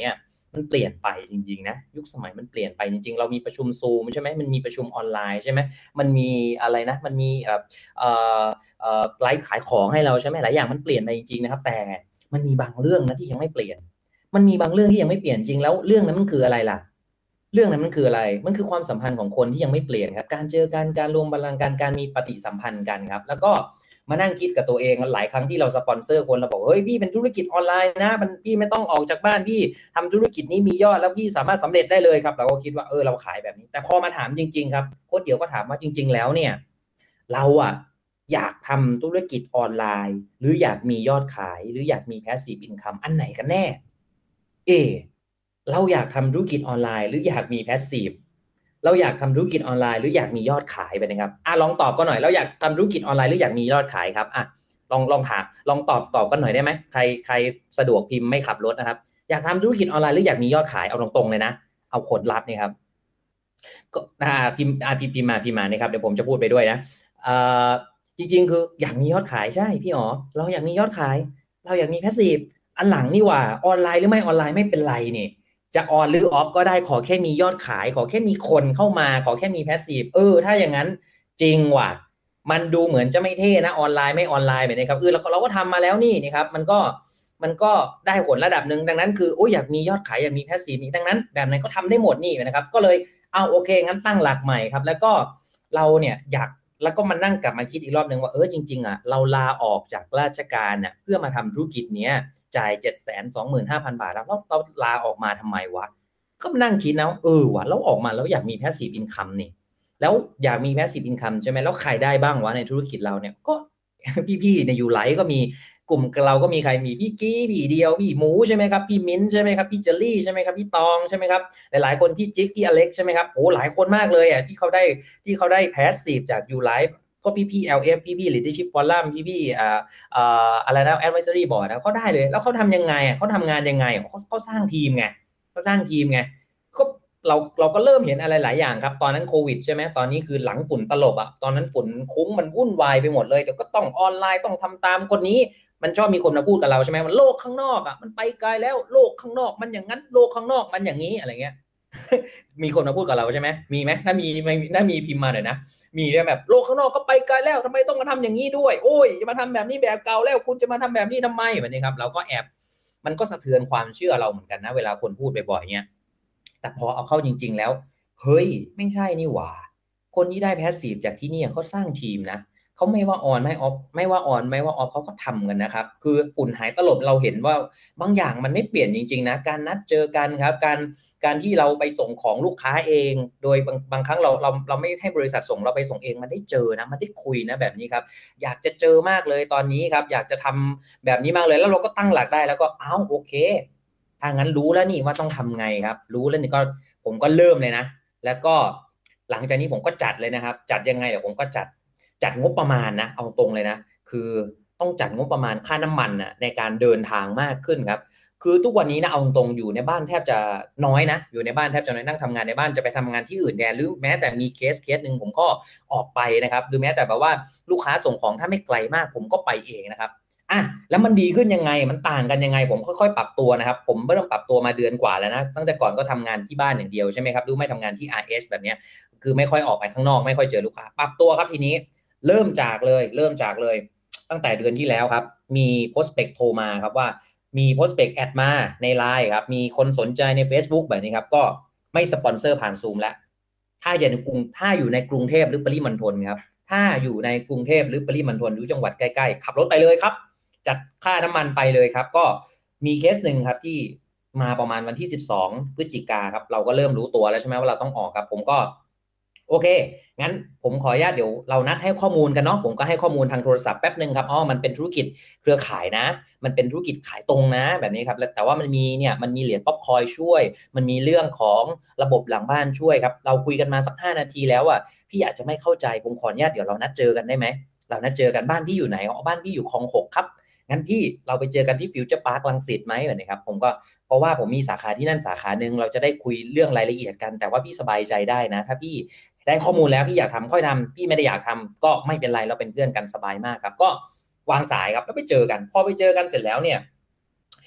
มันเปลี่ยนไปจริงๆนะยุคสมัยมันเปลี่ยนไปจริงๆเรามีประชุมซูมใช่ไหมมันมีประชุมออนไลน์ใช่ไหมมันมีอะไรนะมันมีเอ่อเอ่อเอ่อไลฟ์ขายของให้เราใช่ไหมหลายอย่างมันเปลี่ยนไปจริงๆนะครับแต่มันมีบางเรื่องนะที่ยังไม่เปลี่ยนมันมีบางเรื่องที่ยังไม่เปลี่ยนจริงแล้วเรื่องนั้นมันคืออะไรล่ะเรื่องนั้นมันคืออะไรมันคือความสัมพันธ์ของคนที่ยังไม่เปลี่ยนครับการเจอกันการรวมพลังกันการมีปฏิสัมพันธ์กันครับแล้วก็มานั่งคิดกับตัวเองหลายครั้งที่เราสปอนเซอร์คนเราบอกเฮ้ยพี่เป็นธุรกิจออนไลน์นะมันพี่ไม่ต้องออกจากบ้านพี่ทำธุรกิจนี้มียอดแล้วพี่สามารถสำเร็จได้เลยครับเราก็คิดว่าเออเราขายแบบนี้แต่พอมาถามจริงๆครับโค้ชเดี๋ยวก็ถามว่าจริงๆแล้วเนี่ยเราอะอยากทำธุรกิจออนไลน์หรืออยากมียอดขายหรืออยากมี passive income อันไหนกันแน่เอเราอยากทำธุรกิจออนไลน์หรืออยากมี passive เราอยากทำธุรกิจออนไลน์หรืออยากมียอดขายไปนะครับอ่ะลองตอบก็หน่อยเราอยากทำธุรกิจออนไลน์หรืออยากมียอดขายครับอ่ะลองลองถามลองตอบตอบกันหน่อยได้ไหมใครใครสะดวกพิมพ์ไม่ขับรถนะครับอยากทำธุรกิจออนไลน์หรืออยากมียอดขายเอาตรงๆเลยนะเอาผลลัพธ์นี่ครับก็อ่าพิมพ์อ่าพิมพ์พิมพ์มาพิมพ์มานะครับเดี๋ยวผมจะพูดไปด้วยนะเอ่อจริงๆคืออยากมียอดขายใช่พี่อ๋อเราอยากมียอดขายเราอยากมีแพสซีฟอันหลังนี่ว่าออนไลน์หรือไม่ออนไลน์ไม่เป็นไรนี่จะออนหรือออฟก็ได้ขอแค่มียอดขายขอแค่มีคนเข้ามาขอแค่มีแพสซีฟเออถ้าอย่างนั้นจริงว่ะมันดูเหมือนจะไม่เท่นะออนไลน์ไม่ออนไลน์แบบนี้ครับเออเราเราก็ทำมาแล้วนี่นะครับมันก็มันก็ได้ผลระดับหนึ่งดังนั้นคือโอ้ยอยากมียอดขายอยากมีแพสซีฟนี่ดังนั้นแบบไหนก็ทำได้หมดนี่นะครับก็เลยเอาโอเคงั้นตั้งหลักใหม่ครับแล้วก็เราเนี่ยอยากแล้วก็มานั่งกลับมาคิดอีกรอบนึงว่าเออจริงๆอ่ะเราลาออกจากราชการน่ะเพื่อมาทำธุรกิจเนี้ยจ่าย เจ็ดแสนสองหมื่นห้าพัน บาทแล้วเราเราลาออกมาทำไมวะก็นั่งคิดนะเออว่ะแล้วออกมาแล้วอยากมี passive income นี่แล้วอยากมี passive income ใช่ไหมแล้วใครได้บ้างวะในธุรกิจเราเนี่ยก็ พี่ๆในยูไลท์ก็มีกลุ่มเราก็มีใครมีพี่กี้พี่เดียวพี่หมูใช่ไหมครับพี่มิ้นใช่ไหมครับพี่เจลลี่ใช่ไหมครับพี่ตองใช่ไหมครับหลายๆคนพี่จิ๊กพี่อเล็กใช่ไหมครับโอ้หลายคนมากเลยอ่ะที่เขาได้ที่เขาได้แพสซีฟจากยูไลฟ์ก็พี่พี่ แอล เอฟ พี่พี่ Leadership Forum พี่พี่อ่าอ่าอะไรนะ Advisory Board นะเขาได้เลยแล้วเขาทำยังไงอ่ะเขาทำงานยังไงเขาเขาสร้างทีมไงเขาสร้างทีมไงก็เราเราก็เริ่มเห็นอะไรหลายอย่างครับตอนนั้นโควิดใช่ไหมตอนนี้คือหลังฝุ่นตลบอ่ะตอนนั้นฝุ่นคุ้งมันวุ่นวายไปหมดเลยเดี๋ยวก็ต้องออนไลน์ต้องทำตามคนนี้มันชอบมีคนมาพูดกับเราใช่ไหมมันโลกข้างนอกอ่ะมันไปไกลแล้วโลกข้างนอกมันอย่างนั้นโลกข้างนอกมันอย่างนี้อะไรเงี้ย มีคนมาพูดกับเราใช่ไหมมีไหมถ้ามีถ้ามีพิมพ์มาหน่อยนะมีแบบโลกข้างนอกก็ไปไกลแล้วทำไมต้องมาทำอย่างนี้ด้วยโอ้ยจะมาทำแบบนี้แบบเก่าแล้วคุณจะมาทำแบบนี้ทำไมแบบนี้ครับเราก็แอบมันก็สะเทือนความเชื่อเราเหมือนกันนะเวลาคนพูดบ่อยๆเงี้ยแต่พอเอาเข้าจริงๆแล้วเฮ้ยไม่ใช่นี่หว่าคนที่ได้แพสซีฟจากที่นี่เขาสร้างทีมนะเขาไม่ว่าออนไม่ออฟไม่ว่าออนไม่ว่าออฟเขาก็ทำกันนะครับคือฝุ่นหายตลบเราเห็นว่าบางอย่างมันไม่เปลี่ยนจริงๆนะการนัดเจอกันครับการการที่เราไปส่งของลูกค้าเองโดยบางบางครั้งเราเราเราไม่ให้บริษัทส่งเราไปส่งเองมันได้เจอนะมันได้คุยนะแบบนี้ครับอยากจะเจอมากเลยตอนนี้ครับอยากจะทำแบบนี้มากเลยแล้วเราก็ตั้งหลักได้แล้วก็อ้าวโอเคถ้างั้นรู้แล้วนี่ว่าต้องทำไงครับรู้แล้วนี่ก็ผมก็เริ่มเลยนะแล้วก็หลังจากนี้ผมก็จัดเลยนะครับจัดยังไงเดี๋ยวผมก็จัดจัดงบประมาณนะเอาตรงเลยนะคือต้องจัดงบประมาณค่าน้ำมันนะในการเดินทางมากขึ้นครับคือทุกวันนี้นะเอาตรงอยู่ในบ้านแทบจะน้อยนะอยู่ในบ้านแทบจะน้อยนั่งทำงานในบ้านจะไปทำงานที่อื่นแทนหรือแม้แต่มีเคสเคสหนึ่งผมก็ออกไปนะครับหรือแม้แต่แบบว่าลูกค้าส่งของถ้าไม่ไกลมากผมก็ไปเองนะครับอ่ะแล้วมันดีขึ้นยังไงมันต่างกันยังไงผมค่อยๆปรับตัวนะครับผมเริ่มปรับตัวมาเดือนกว่าแล้วนะตั้งแต่ก่อนก็ทำงานที่บ้านอย่างเดียวใช่ไหมครับหรือไม่ทำงานที่ อาร์ เอส แบบนี้คือไม่ค่อยออกไปข้างนอกไม่ค่อยเจอลูกค้าปรับตัวครับทีนี้เริ่มจากเลยเริ่มจากเลยตั้งแต่เดือนที่แล้วครับมี prospect โทรมาครับว่ามี prospect แอดมาใน ไลน์ ครับมีคนสนใจใน Facebook แบบนี้ครับก็ไม่สปอนเซอร์ผ่าน Zoom แล้วถ้าอยู่ในกรุงถ้าอยู่ในกรุงเทพหรือปริมณฑลครับถ้าอยู่ในกรุงเทพหรือปริมณฑลหรือจังหวัดใกล้ๆขับรถไปเลยครับจัดค่าน้ำมันไปเลยครับก็มีเคสหนึ่งครับที่มาประมาณวันที่สิบสองพฤศจิกาครับเราก็เริ่มรู้ตัวแล้วใช่ไหมว่าเราต้องออกครับผมก็โอเคงั้นผมขออนุญาตเดี๋ยวเรานัดให้ข้อมูลกันเนาะผมก็ให้ข้อมูลทางโทรศัพท์แป๊บนึงครับอ๋อมันเป็นธุรกิจเครือข่ายนะมันเป็นธุรกิจขายตรงนะแบบนี้ครับแต่ว่ามันมีเนี่ยมันมีเหรียญป๊อปคอยช่วยมันมีเรื่องของระบบหลังบ้านช่วยครับเราคุยกันมาสักห้านาทีแล้วอ่ะพี่อาจจะไม่เข้าใจผมขออนุญาตเดี๋ยวเรานัดเจอกันได้ไหมเรานัดเจอกันบ้านพี่อยู่ไหนอ๋อบ้านพี่อยู่คลองหกครับงั้นพี่เราไปเจอกันที่ฟิวเจอร์พาร์ครังสิตไหมแบบนี้ครับผมก็เพราะว่าผมมีสาขาที่นั่นสาขาหนึ่งเราจะได้คุยเรื่องรายละเอียดกันแต่ว่าพี่สบายใจได้นะถ้าพี่ได้ข้อมูลแล้วพี่อยากทำค่อยทำพี่ไม่ได้อยากทำก็ไม่เป็นไรเราเป็นเพื่อนกันสบายมากครับก็วางสายครับแล้วไปเจอกันพอไปเจอกันเสร็จแล้วเนี่ย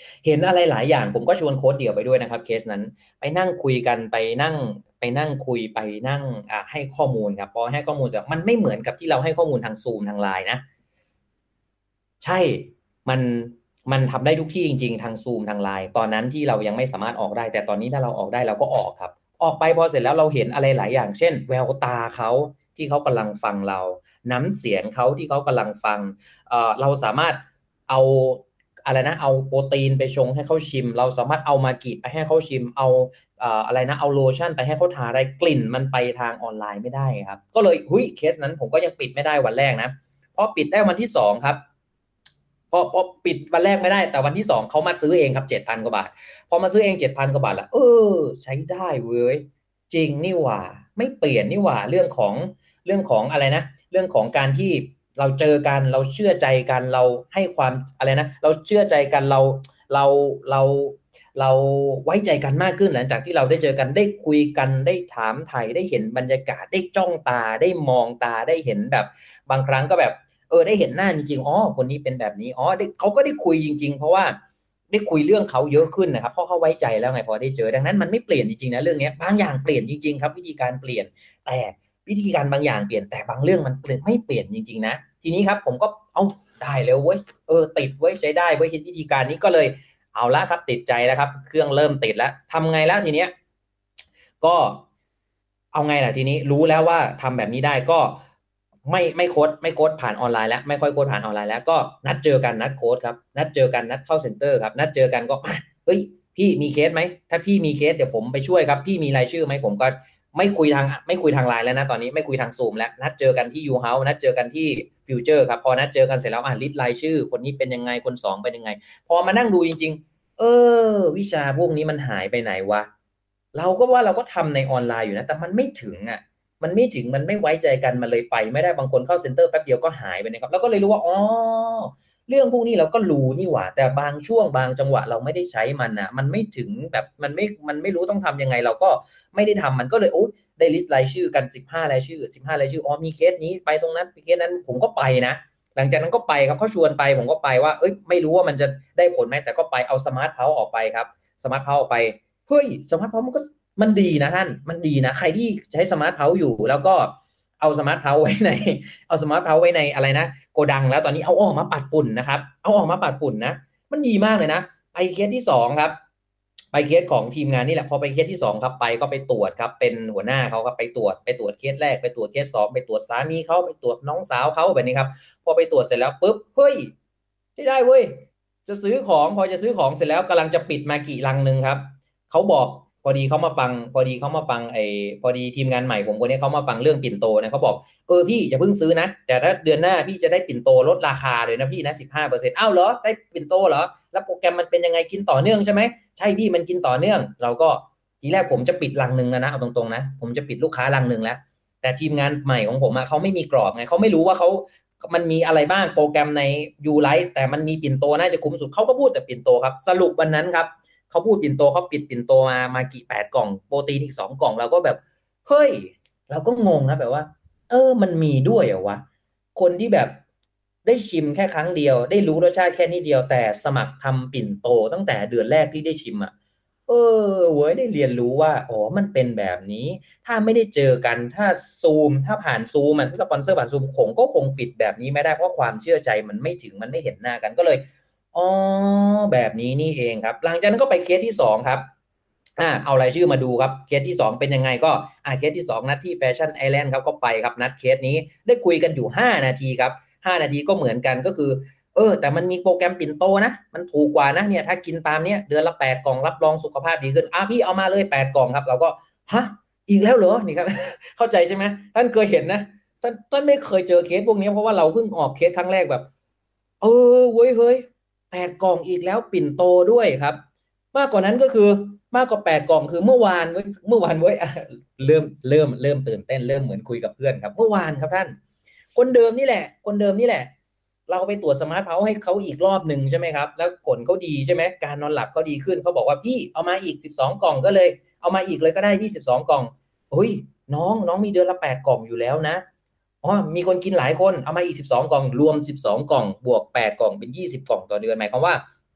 เห็นอะไรหลายอย่างผมก็ชวนโค้ชเดี่ยวไปด้วยนะครับเคสนั้นไปนั่งคุยกันไปนั่งไปนั่งคุยไปนั่งอ่าให้ข้อมูลครับพอให้ข้อมูลเสร็จมันไม่เหมือนกับที่เราให้ข้อมูลทางซูมทางไลน์นะใช่มันมันทำได้ทุกที่จริงๆทางซูมทางไลน์ตอนนั้นที่เรายังไม่สามารถออกได้แต่ตอนนี้ถ้าเราออกได้เราก็ออกครับออกไปพอเสร็จแล้วเราเห็นอะไรหลายอย่างเช่นแววตาเขาที่เขากำลังฟังเราน้ำเสียงเขาที่เขากำลังฟังเอ่อเราสามารถเอาอะไรนะเอาโปรตีนไปชงให้เขาชิมเราสามารถเอามากิไปให้เขาชิมเอาเอ่ออะไรนะเอาโลชั่นไปให้เขาทาได้กลิ่นมันไปทางออนไลน์ไม่ได้ครับก็เลยหุยเคสนั้นผมก็ยังปิดไม่ได้วันแรกนะพอปิดได้วันที่สองครับพอพอปิดวันแรกไม่ได้แต่วันที่สองเขามาซื้อเองครับเจ็ดพันกว่าบาทพอมาซื้อเองเจ็ดพันกว่าบาทแล้วเออใช้ได้เว้ยจริงนี่หว่าไม่เปลี่ยนนี่หว่าเรื่องของเรื่องของอะไรนะเรื่องของการที่เราเจอกันเราเชื่อใจกันเราให้ความอะไรนะเราเชื่อใจกันเราเราเราเราไว้ใจกันมากขึ้นหลังจากที่เราได้เจอกันได้คุยกันได้ถามไถ่ได้เห็นบรรยากาศได้จ้องตาได้มองตาได้เห็นแบบบางครั้งก็แบบเออได้เห็นหน้าจริงๆอ๋อคนนี้เป็นแบบนี้อ๋อได้เขาก็ได้คุยจริงๆเพราะว่าได้คุยเรื่องเขาเยอะขึ้นนะครับเพราะเขาไว้ใจแล้วไงพอได้เจอดังนั้นมันไม่เปลี่ยนจริงๆนะเรื่องนี้บางอย่างเปลี่ยนจริงๆครับวิธีการเปลี่ยนแต่วิธีการบางอย่างเปลี่ยนแต่บางเรื่องมันเปลี่ยนไม่เปลี่ยนจริงๆนะทีนี้ครับผมก็เอาได้แล้วเว้ยเออติดเว้ยใช้ได้เว้ยวิธีการนี้ก็เลยเอาละครับติดใจแล้วครับเครื่องเริ่มติดแล้วทำไงแล้วทีเนี้ยก็เอาไงล่ะทีนี้รู้แล้วว่าทำแบบนี้ได้ก็ไม่ไม่โค้ดไม่โค้ดผ่านออนไลน์แล้วไม่ค่อยโค้ดผ่านออนไลน์แล้วก็นัดเจอกันนัดโค้ดครับนัดเจอกันนัดเข้าเซ็นเตอร์ครับนัดเจอกันก็เฮ้ยพี่มีเคสไหมถ้าพี่มีเคสเดี๋ยวผมไปช่วยครับพี่มีรายชื่อไหมผมก็ไม่คุยทางไม่คุยทางไลน์แล้วนะตอนนี้ไม่คุยทางซูมแล้วนัดเจอกันที่ยูเฮาส์นัดเจอกันที่ฟิวเจอร์ครับพอนัดเจอกันเสร็จแล้วอ่านลิสต์รายชื่อคนนี้เป็นยังไงคนสองเป็นยังไงพอมานั่งดูจริงๆเออวิชาพวกนี้มันหายไปไหนวะเราก็ว่าเราก็ทำในออนไลน์อยู่นะแต่มันไม่ถึงอ่ะมันไม่ถึงมันไม่ไว้ใจกันมันเลยไปไม่ได้บางคนเข้าเซ็นเตอร์แป๊บเดียวก็หายไปนะครับแล้วก็เลยรู้ว่าอ๋อเรื่องพวกนี้เราก็รู้นี่หว่าแต่บางช่วงบางจังหวะเราไม่ได้ใช้มันอ่ะมันไม่ถึงแบบมันไม่มันไม่รู้ต้องทำยังไงเราก็ไม่ได้ทำมันก็เลยโอ๊ยได้ลิสต์รายชื่อกันสิบห้ารายชื่อสิบห้ารายชื่ออ๋อมีเคสนี้ไปตรงนั้นเคสนั้นผมก็ไปนะหลังจากนั้นก็ไปครับเขาชวนไปผมก็ไปว่าเอ้ยไม่รู้ว่ามันจะได้ผลไหมแต่ก็ไปเอาสมาร์ทเพาออกไปครับสมาร์ทเพาออกไปเฮ้ยสมาร์ทเพามันก็มันดีนะท่านมันดีนะใครที่ใช้สมาร์ทเพาอยู่แล้วก็เอาสมาร์ทเพาไว้ในเอาสมาร์ทเพาไว้ในอะไรนะโกดังแล้วตอนนี้เอาออกมาปัดฝุ่นนะครับเอาออกมาปัดฝุ่นนะมันดีมากเลยนะไปเคสที่สองครับไปเคสของทีมงานนี่แหละพอไปเคสที่สองครับไปก็ไปตรวจครับเป็นหัวหน้าเขาครับไปตรวจไปตรวจเคสแรกไปตรวจเคสสองไปตรวจสามีเขาไปตรวจน้องสาวเขาแบบนี้ครับพอไปตรวจเสร็จแล้วปุ๊บเฮ้ยไม่ได้เว้ยจะซื้อของพอจะซื้อของเสร็จแล้วกำลังจะปิดมากี่ลังนึงครับเขาบอกพอดีเขามาฟังพอดีเขามาฟังไอ้พอดีทีมงานใหม่ผมคนนี้เขามาฟังเรื่องปิ่นโตนะเขาบอกเออพี่อย่าเพิ่งซื้อนะแต่ถ้าเดือนหน้าพี่จะได้ปิ่นโตลดราคาเลยนะพี่นะสิบห้าเปอร์เซ็นต์อ้าวเหรอได้ปิ่นโตเหรอแล้วโปรแกรมมันเป็นยังไงกินต่อเนื่องใช่ไหมใช่พี่มันกินต่อเนื่องเราก็ทีแรกผมจะปิดลังหนึ่งนะนะเอาตรงๆนะผมจะปิดลูกค้าลังหนึ่งแล้วแต่ทีมงานใหม่ของผมอะเขาไม่มีกรอบไงเขาไม่รู้ว่าเขามันมีอะไรบ้างโปรแกรมในยูไลท์แต่มันมีปิ่นโตน่าจะคุ้มสุดเขาก็พูดแต่ปิ่นโตครับสรุปวันนั้นครับเขาพูดปิ่นโตเขาปิดปิ่นโตมามากี่แปดกล่องโปรตีนอีกสองกล่องเราก็แบบเฮ้ยเราก็งงนะแบบว่าเออมันมีด้วยเหรอวะคนที่แบบได้ชิมแค่ครั้งเดียวได้รู้รสชาติแค่นี้เดียวแต่สมัครทำปิ่นโตตั้งแต่เดือนแรกที่ได้ชิมอ่ะเออเว้ยได้เรียนรู้ว่าอ๋อมันเป็นแบบนี้ถ้าไม่ได้เจอกันถ้าซูมถ้าผ่านซูมถ้าสปอนเซอร์ผ่านซูมคงก็คงปิดแบบนี้ไม่ได้เพราะความเชื่อใจมันไม่ถึงมันไม่เห็นหน้ากันก็เลยอ๋อแบบนี้นี่เองครับหลังจากนั้นก็ไปเคสที่สองครับอ่าเอารายชื่อมาดูครับเคสที่สองเป็นยังไงก็อ่าเคสที่สองนัดที่แฟชั่นไอแลนด์ครับก็ไปครับนัดเคสนี้ได้คุยกันอยู่ห้านาทีครับห้านาทีก็เหมือนกันก็คือเออแต่มันมีโปรแกรมปิ่นโตนะมันถูกกว่านะเนี่ยถ้ากินตามเนี้ยเดือนละแปดกล่องรับรองสุขภาพดีขึ้นอ่ะพี่เอามาเลยแปดกล่องครับเราก็ฮะอีกแล้วเหรอนี่ครับ เข้าใจใช่ไหมท่านเคยเห็นนะท่านท่านไม่เคยเจอเคสพวกนี้เพราะว่าเราเพิ่งออกเคสครั้งแรกแบบเออเว้ยเฮ้ยแปดกล่องอีกแล้วปิ่นโตด้วยครับมากกว่านั้นก็คือมากกว่าแปดกล่องคือเมื่อวานเว้ยเมื่อวานเว้ยเริ่มเริ่มเริ่มตื่นเต้นเริ่มเหมือนคุยกับเพื่อนครับเมื่อวานครับท่านคนเดิมนี่แหละคนเดิมนี่แหละเราไปตรวจสมาร์ทเพาให้เขาอีกรอบหนึ่งใช่ไหมครับแล้วผลเขาดีใช่ไหมการนอนหลับเขาดีขึ้นเขาบอกว่าพี่เอามาอีกสิบสองกล่องก็เลยเอามาอีกเลยก็ได้พี่สิบสองกล่องเฮ้ยน้องน้องมีเดือนละแปดกล่องอยู่แล้วนะอ๋อมีคนกินหลายคนเอามาอีกสิบสองกล่องรวมสิบสองกล่องบวกแปดกล่องเป็นยี่สิบกล่องต่อเดือนหมายความว่า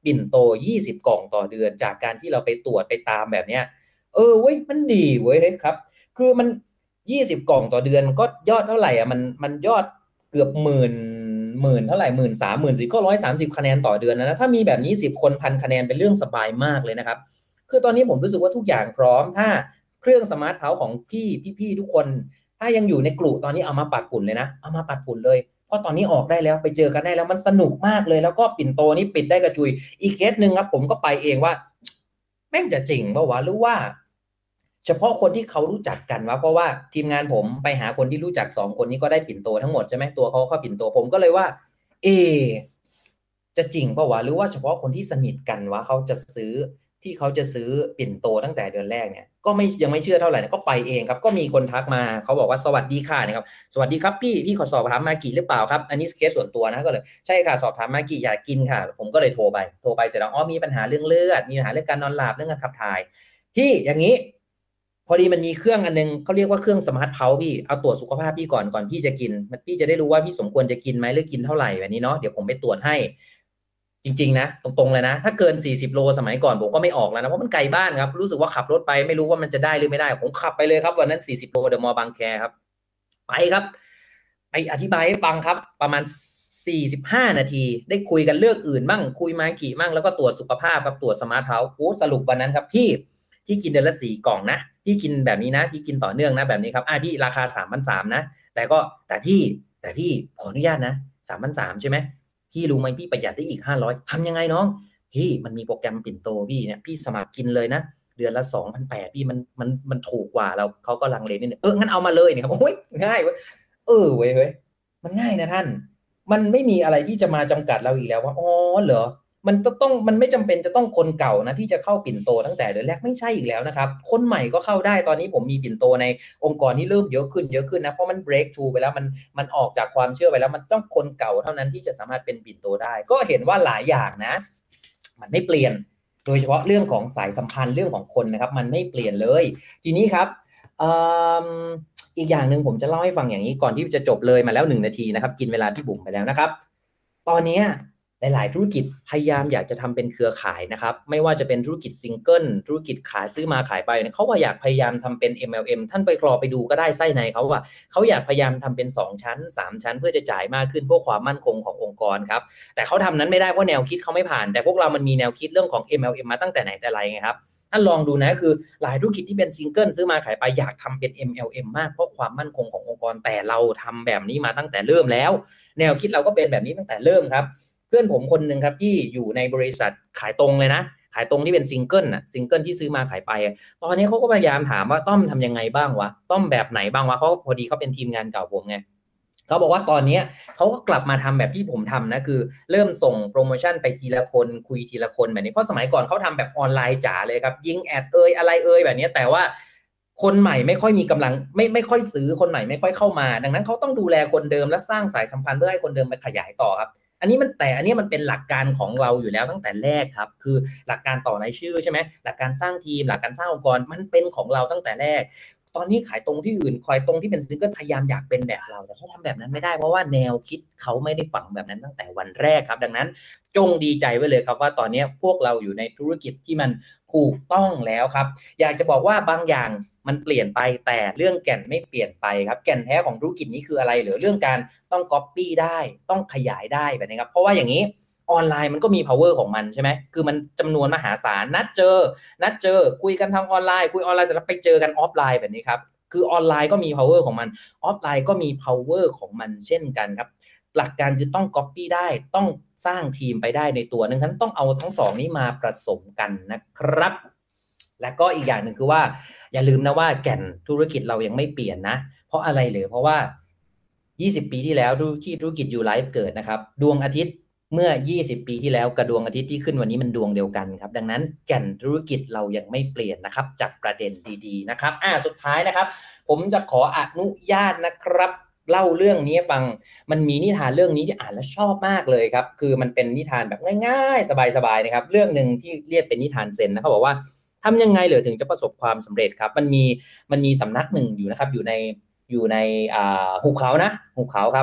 ปิ่นโตยี่สิบกล่องต่อเดือนจากการที่เราไปตรวจไปตามแบบเนี้ยเออเว้ยมันดีเว้ยครับคือมันยี่สิบกล่องต่อเดือนก็ยอดเท่าไหร่อ่ะมันมันยอดเกือบหมื่นหมื่นเท่าไหร่หมื่นสามหมื่นสี่ก็ร้อยสามสิบคะแนนต่อเดือนนะถ้ามีแบบนี้สิบคนพันคะแนนเป็นเรื่องสบายมากเลยนะครับคือตอนนี้ผมรู้สึกว่าทุกอย่างพร้อมถ้าเครื่องสมาร์ทเฮาส์ของพี่พี่ๆทุกคนถ้ายังอยู่ในกลุ่มตอนนี้เอามาปัดฝุ่นเลยนะเอามาปัดฝุ่นเลยเพราะตอนนี้ออกได้แล้วไปเจอกันได้แล้วมันสนุกมากเลยแล้วก็ปิ่นโตนี้ปิดได้กระจุยอีกเคสหนึ่งครับผมก็ไปเองว่าแม่งจะจริงป่าววะหรือว่าเฉพาะคนที่เขารู้จักกันวะเพราะว่าทีมงานผมไปหาคนที่รู้จักสองคนนี้ก็ได้ปิ่นโตทั้งหมดใช่ไหมตัวเขาเข้าปิ่นโตผมก็เลยว่าเอจะจริงป่าววะหรือว่าเฉพาะคนที่สนิทกันวะเขาจะซื้อที่เขาจะซื้อปิ่นโตตั้งแต่เดือนแรกเนี่ยก็ไม่ยังไม่เชื่อเท่าไหร่นะก็ไปเองครับก็มีคนทักมาเขาบอกว่าสวัสดีค่ะนะครับสวัสดีครับพี่พี่ขอสอบถามมากี่หรือเปล่าครับอันนี้เคสส่วนตัวนะก็เลยใช่ค่ะสอบถามมากี่อยากกินค่ะผมก็เลยโทรไปโทรไปเสร็จแล้วอ๋อมีปัญหาเรื่องเลือดมีปัญหาเรื่องการนอนหลับเรื่องการขับถ่ายพี่อย่างนี้พอดีมันมีเครื่องอันนึงเขาเรียกว่าเครื่องสมาร์ทเฮาส์พี่เอาตรวจสุขภาพพี่ก่อนก่อนพี่จะกินพี่จะได้รู้ว่าพี่สมควรจะกินไหมหรือกินเท่าไหร่แบบนี้เนาะเดี๋ยวผมไปตรวจให้จริงๆนะตรงๆเลยนะถ้าเกินสี่สิบโลสมัยก่อนผมก็ไม่ออกแล้วนะเพราะมันไกลบ้านครับรู้สึกว่าขับรถไปไม่รู้ว่ามันจะได้หรือไม่ได้ผมขับไปเลยครับวันนั้นสี่สิบโลเดอะมอลล์บางแคครับไปครับไปอธิบายให้ฟังครับประมาณสี่สิบห้านาทีได้คุยกันเรื่องอื่นบ้างคุยมากี่บ้างแล้วก็ตรวจสุขภาพครับตรวจสมาร์ทเฮาส์โอ้สรุปวันนั้นครับพี่พี่กินเดือนละสี่กล่องนะพี่กินแบบนี้นะพี่กินต่อเนื่องนะแบบนี้ครับอ่าพี่ราคาสามพันสามนะแต่ก็แต่พี่แต่พี่ขออนุญาตนะสามพันสามใช่ไหมพี่รู้ไหมพี่ประหยัดได้อีกห้าร้อยทำยังไงน้องพี่มันมีโปรแกรมปิ่นโตพี่เนี่ยพี่สมัครกินเลยนะเดือนละสองพันแปดพี่มันมันมันถูกกว่าเราเขาก็ลังเลนิดนึงเอองั้นเอามาเลยเนี่ยครับโอ้ยง่ายเว้ยเออเว้ยเฮ้ยมันง่ายนะท่านมันไม่มีอะไรที่จะมาจำกัดเราอีกแล้วว่าอ๋อเหรอมันต้องมันไม่จำเป็นจะต้องคนเก่านะที่จะเข้าปิ่นโตตั้งแต่เดือนแรกไม่ใช่อีกแล้วนะครับคนใหม่ก็เข้าได้ตอนนี้ผมมีปิ่นโตในองค์กรที่เริ่มเยอะขึ้นเยอะขึ้นนะเพราะมัน break through ไปแล้วมันมันออกจากความเชื่อไปแล้วมันต้องคนเก่าเท่านั้นที่จะสามารถเป็นปิ่นโตได้ก็เห็นว่าหลายอย่างนะมันไม่เปลี่ยนโดยเฉพาะเรื่องของสายสัมพันธ์เรื่องของคนนะครับมันไม่เปลี่ยนเลยทีนี้ครับอีกอย่างหนึ่งผมจะเล่าให้ฟังอย่างนี้ก่อนที่จะจบเลยมาแล้วหนึ่งนาทีนะครับกินเวลาพี่บุ๋มไปแล้วนะครับตอนนี้หลายๆธุรกิจพยายามอยากจะทำเป็นเครือข่ายนะครับไม่ว่าจะเป็นธุรกิจซิงเกิลธุรกิจขายซื้อมาขายไปเขาว่าอยากพยายามทำเป็น เอ็ม แอล เอ็ม ท่านไปกรอไปดูก็ได้ไส้ในเขาว่าเขาอยากพยายามทำเป็นสองชั้นสามชั้นเพื่อจะจ่ายมากขึ้นเพื่อความมั่นคงขององค์กรครับแต่เขาทำนั้นไม่ได้เพราะแนวคิดเขาไม่ผ่านแต่พวกเรามันมีแนวคิดเรื่องของ เอ็ม แอล เอ็ม มาตั้งแต่ไหนแต่ไรไงครับท่านลองดูนะคือหลายธุรกิจที่เป็นซิงเกิลซื้อมาขายไปอยากทำเป็น เอ็ม แอล เอ็ม มากเพราะความมั่นคงขององค์กรแต่เราทำแบบนี้มาตั้งแต่เริ่มแล้วแนวคิดเราก็เป็นแบบนี้ตั้งแต่เริ่มครับเพื่อนผมคนหนึ่งครับที่อยู่ในบริษัทขายตรงเลยนะขายตรงที่เป็นซิงเกิลน่ะซิงเกิลที่ซื้อมาขายไปตอนนี้เขาก็พยายามถามว่าต้อมทำยังไงบ้างวะต้อมแบบไหนบ้างวะเขาพอดีเขาเป็นทีมงานเก่าผมไงเขาบอกว่าตอนนี้เขาก็กลับมาทำแบบที่ผมทำนะคือเริ่มส่งโปรโมชั่นไปทีละคนคุยทีละคนแบบนี้เพราะสมัยก่อนเขาทำแบบออนไลน์จ๋าเลยครับยิงแอดเอ่ยอะไรเอ่ยแบบนี้แต่ว่าคนใหม่ไม่ค่อยมีกำลังไม่ไม่ค่อยซื้อคนใหม่ไม่ค่อยเข้ามาดังนั้นเขาต้องดูแลคนเดิมและสร้างสายสัมพันธ์เพื่อให้คนเดิมไปขยายต่อครับอันนี้มันแต่อันนี้มันเป็นหลักการของเราอยู่แล้วตั้งแต่แรกครับคือหลักการต่อรายชื่อใช่ไหมหลักการสร้างทีมหลักการสร้างองค์กรมันเป็นของเราตั้งแต่แรกตอนนี้ขายตรงที่อื่นขายตรงที่เป็นซิงเกิลพยายามอยากเป็นแบบเราแต่เขาทำแบบนั้นไม่ได้เพราะว่าแนวคิดเขาไม่ได้ฝังแบบนั้นตั้งแต่วันแรกครับดังนั้นจงดีใจไว้เลยครับว่าตอนนี้พวกเราอยู่ในธุรกิจที่มันถูกต้องแล้วครับอยากจะบอกว่าบางอย่างมันเปลี่ยนไปแต่เรื่องแก่นไม่เปลี่ยนไปครับแก่นแท้ของธุรกิจนี้คืออะไรหรือเรื่องการต้อง copy ได้ต้องขยายได้แบบนี้ครับเพราะว่าอย่างนี้ออนไลน์มันก็มี power ของมันใช่ไหมคือมันจำนวนมหาศาลนัดเจอนัดเจอคุยกันทางออนไลน์คุยออนไลน์เสร็จแล้วไปเจอกันออฟไลน์แบบนี้ครับคือออนไลน์ก็มี power ของมันออฟไลน์ก็มี power ของมันเช่นกันครับหลักการคือต้อง copy ได้ต้องสร้างทีมไปได้ในตัวนึงฉะนั้นต้องเอาทั้งสองนี้มาผสมกันนะครับและก็อีกอย่างหนึ่งคือว่าอย่าลืมนะว่าแก่นธุรกิจเรายังไม่เปลี่ยนนะเพราะอะไรเลยเพราะว่ายี่สิบปีที่แล้วที่ธุรกิจยูไลฟ์เกิดนะครับดวงอาทิตย์เมื่อยี่สิบปีที่แล้วกับดวงอาทิตย์ที่ขึ้นวันนี้มันดวงเดียวกันครับดังนั้นแก่นธุรกิจเรายังไม่เปลี่ยนนะครับจากประเด็นดีๆนะครับอ่าสุดท้ายนะครับผมจะขออนุญาตนะครับเล่าเรื่องนี้ฟังมันมีนิทานเรื่องนี้ที่อ่านแล้วชอบมากเลยครับคือมันเป็นนิทานแบบง่ายๆสบายๆนะครับเรื่องนึงที่เรียกเป็นนิทานเซนนะเขาบอกว่าทำยังไงเหรอถึงจะประสบความสำเร็จครับมันมีมันมีสำนักหนึ่งอยู่นะครับอยู่ในอยู่ในอ่าหุบเขานะหุบเขาครับ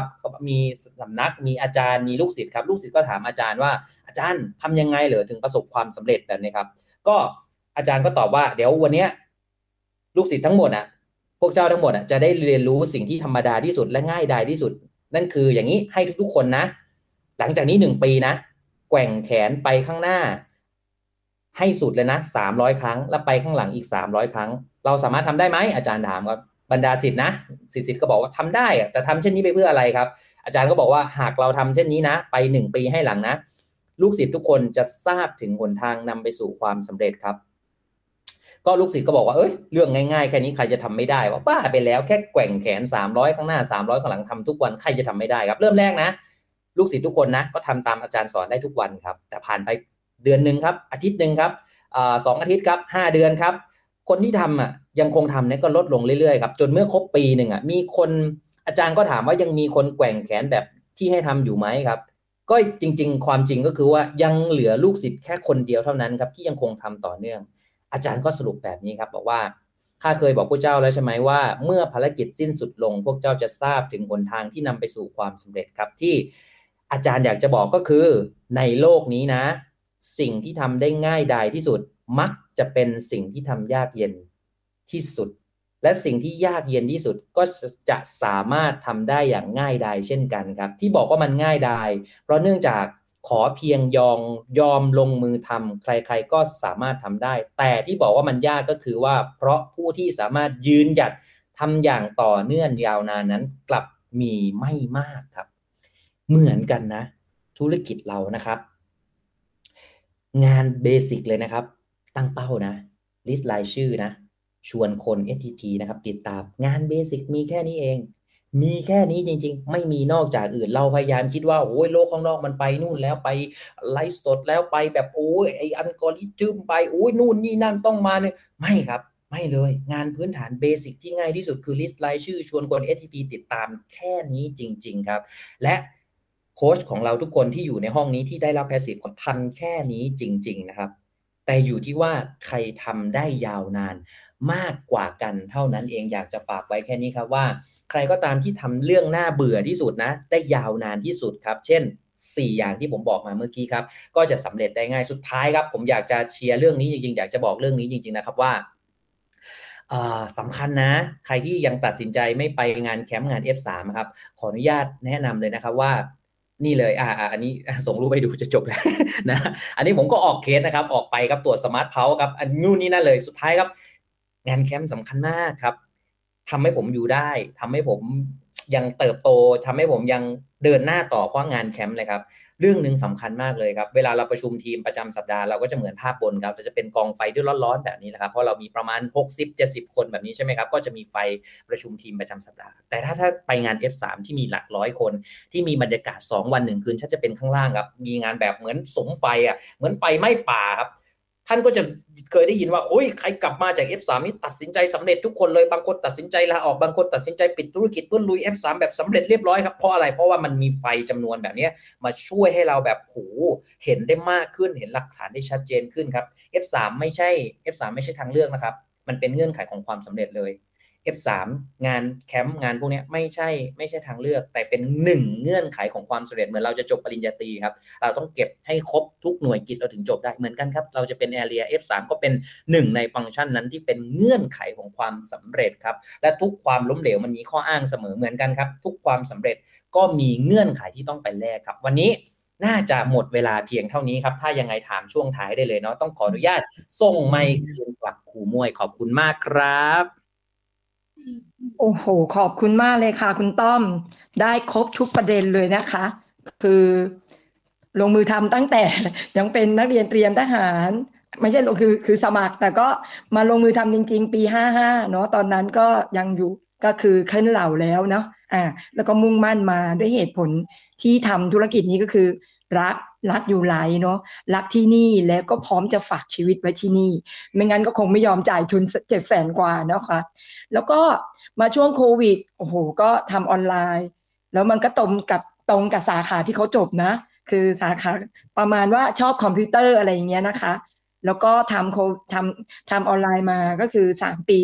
มีสำนักมีอาจารย์มีลูกศิษย์ครับลูกศิษย์ก็ถามอาจารย์ว่าอาจารย์ทำยังไงเหรอถึงประสบความสำเร็จแบบนี้ครับก็อาจารย์ก็ตอบว่าเดี๋ยววันนี้ลูกศิษย์ทั้งหมดอ่ะพวกเจ้าทั้งหมดอ่ะจะได้เรียนรู้สิ่งที่ธรรมดาที่สุดและง่ายดายที่สุดนั่นคืออย่างนี้ให้ทุกๆคนนะหลังจากนี้หนึ่งปีนะแกว่งแขนไปข้างหน้าให้สุดเลยนะสามร้อยครั้งแล้วไปข้างหลังอีกสามร้อยครั้งเราสามารถทำได้ไหมอาจารย์ถามครับบรรดาศิษย์นะศิษย์ก็บอกว่าทำได้แต่ทำเช่นนี้ไปเพื่ออะไรครับอาจารย์ก็บอกว่าหากเราทำเช่นนี้นะไปหนึ่งปีให้หลังนะลูกศิษย์ทุกคนจะทราบถึงหนทางนำไปสู่ความสำเร็จครับก็ลูกศิษย์ก็บอกว่าเอ้ยเรื่องง่ายๆแค่นี้ใครจะทำไม่ได้ว่าบ้าไปแล้วแค่แกว่งแขนสามร้อยข้างหน้าสามร้อยข้างหลังทำทุกวันใครจะทำไม่ได้ครับเริ่มแรกนะลูกศิษย์ทุกคนนะก็ทำตามอาจารย์สอนได้ทุกวันครับแต่ผ่านไปเดือนนึงครับอาทิตย์นึงครับอ่าสองอาทิตย์ครับห้าเดือนครับคนที่ทำอ่ะยังคงทำเนี่ยก็ลดลงเรื่อยๆครับจนเมื่อครบปีหนึ่งอ่ะมีคนอาจารย์ก็ถามว่ายังมีคนแกว่งแขนแบบที่ให้ทำอยู่ไหมครับก็จริงๆความจริงก็คือว่ายังเหลือลูกศิษย์แค่คนเดียวเท่านั้นครับที่ยังคงทำต่อเนื่องอาจารย์ก็สรุปแบบนี้ครับบอกว่าข้าเคยบอกพวกเจ้าแล้วใช่ไหมว่าเมื่อภารกิจสิ้นสุดลงพวกเจ้าจะทราบถึงหนทางที่นำไปสู่ความสำเร็จครับที่อาจารย์อยากจะบอกก็คือในโลกนี้นะสิ่งที่ทำได้ง่ายดายที่สุดมักจะเป็นสิ่งที่ทำยากเย็นที่สุดและสิ่งที่ยากเย็นที่สุดก็จะสามารถทำได้อย่างง่ายดายเช่นกันครับที่บอกว่ามันง่ายดายเพราะเนื่องจากขอเพียงยอมยอมลงมือทำใครๆก็สามารถทำได้แต่ที่บอกว่ามันยากก็คือว่าเพราะผู้ที่สามารถยืนหยัดทำอย่างต่อเนื่องยาวนานนั้นกลับมีไม่มากครับเหมือนกันนะธุรกิจเรานะครับงานเบสิกเลยนะครับตั้งเป้านะลิสต์รายชื่อนะชวนคน เอส ที พี นะครับติดตามงานเบสิกมีแค่นี้เองมีแค่นี้จริงๆไม่มีนอกจากอื่นเราพยายามคิดว่าโอ้ยโลกข้างนอกมันไปนู่นแล้วไปไลฟ์สดแล้วไปแบบโอ้ยไออัลกอริทึมไปโอ้ยนู่นนี่นั่นต้องมาเนี่ยไม่ครับไม่เลยงานพื้นฐานเบสิกที่ง่ายที่สุดคือลิสต์รายชื่อชวนคน เอส ที พี ติดตามแค่นี้จริงๆครับและโค้ชของเราทุกคนที่อยู่ในห้องนี้ที่ได้รับแพสซีฟก็ทำแค่นี้จริงๆนะครับแต่อยู่ที่ว่าใครทำได้ยาวนานมากกว่ากันเท่านั้นเองอยากจะฝากไว้แค่นี้ครับว่าใครก็ตามที่ทำเรื่องน่าเบื่อที่สุดนะได้ยาวนานที่สุดครับเช่นสี่อย่างที่ผมบอกมาเมื่อกี้ครับก็จะสำเร็จได้ง่ายสุดท้ายครับผมอยากจะเชียร์เรื่องนี้จริงๆอยากจะบอกเรื่องนี้จริงๆนะครับว่าสำคัญนะใครที่ยังตัดสินใจไม่ไปงานแคมป์งาน เอฟ สาม ครับขออนุญาตแนะนำเลยนะครับว่านี่เลยอ่าอันนี้ส่งรูปไปดูจะจบแล้วนะอันนี้ผมก็ออกเคสนะครับออกไปครับตรวจสมาร์ทเพาส์ครับอันนู่นนี่นั่นเลยสุดท้ายครับงานแคมป์สำคัญมากครับทำให้ผมอยู่ได้ทำให้ผมยังเติบโตทำให้ผมยังเดินหน้าต่อเพราะงานแคมป์เลยครับเรื่องหนึ่งสำคัญมากเลยครับเวลาเราประชุมทีมประจำสัปดาห์เราก็จะเหมือนภาพบนครับจะเป็นกองไฟที่ร้อนๆแบบนี้แหละครับเพราะเรามีประมาณ หกสิบเจ็ดสิบ คนแบบนี้ใช่ไหมครับก็จะมีไฟประชุมทีมประจำสัปดาห์แต่ถ้าถ้าไปงาน เอฟ สาม ที่มีหลักร้อยคนที่มีบรรยากาศสองวันหนึ่งคืนถ้าจะเป็นข้างล่างครับมีงานแบบเหมือนสมไฟอ่ะเหมือนไฟไหม้ป่าครับท่านก็จะเคยได้ยินว่าโอ้ยใครกลับมาจาก เอฟ สาม นี่ตัดสินใจสำเร็จทุกคนเลยบางคนตัดสินใจลาออกบางคนตัดสินใจปิดธุรกิจเพื่อลุย เอฟ สาม แบบสำเร็จเรียบร้อยครับเพราะอะไรเพราะว่ามันมีไฟจำนวนแบบนี้มาช่วยให้เราแบบโหเห็นได้มากขึ้นเห็นหลักฐานได้ชัดเจนขึ้นครับ เอฟ สาม ไม่ใช่ เอฟ สาม ไม่ใช่ทางเลือกนะครับมันเป็นเงื่อนไขของความสำเร็จเลย เอฟ สาม งานแคมป์งานพวกนี้ไม่ใช่ไม่ใช่ทางเลือกแต่เป็นหนึ่งเงื่อนไขของความสำเร็จเหมือนเราจะจบปริญญาตรีครับเราต้องเก็บให้ครบทุกหน่วยกิจเราถึงจบได้เหมือนกันครับเราจะเป็น Area เอฟ สาม ก็เป็นหนึ่งในฟังก์ชันนั้นที่เป็นเงื่อนไขของความสำเร็จครับและทุกความล้มเหลวมันมีข้ออ้างเสมอเหมือนกันครับทุกความสำเร็จก็มีเงื่อนไขที่ต้องไปแลกครับวันนี้น่าจะหมดเวลาเพียงเท่านี้ครับถ้ายังไงถามช่วงท้ายได้เลยเนาะต้องขออนุญาตส่งไมค์คืนกลับครูมวยขอบคุณมากครับโอ้โหขอบคุณมากเลยค่ะคุณต้อมได้ครบทุกประเด็นเลยนะคะคือลงมือทำตั้งแต่ยังเป็นนักเรียนเตรียมทหารไม่ใช่คือคือสมัครแต่ก็มาลงมือทำจริงๆปีห้าห้าเนาะตอนนั้นก็ยังอยู่ก็คือขึ้นเหล่าแล้วเนาะอ่าแล้วก็มุ่งมั่นมาด้วยเหตุผลที่ทำธุรกิจนี้ก็คือรักรักอยู่ไหลเนาะรักที่นี่แล้วก็พร้อมจะฝากชีวิตไว้ที่นี่ไม่งั้นก็คงไม่ยอมจ่ายทุนเจ็ดแสนกว่าเนาะค่ะแล้วก็มาช่วงโควิดโอ้โหก็ทำออนไลน์แล้วมันก็ตรงกับตรงกับสาขาที่เขาจบนะคือสาขาประมาณว่าชอบคอมพิวเตอร์อะไรอย่างเงี้ยนะคะแล้วก็ทำโคทำทำออนไลน์มาก็คือสามปี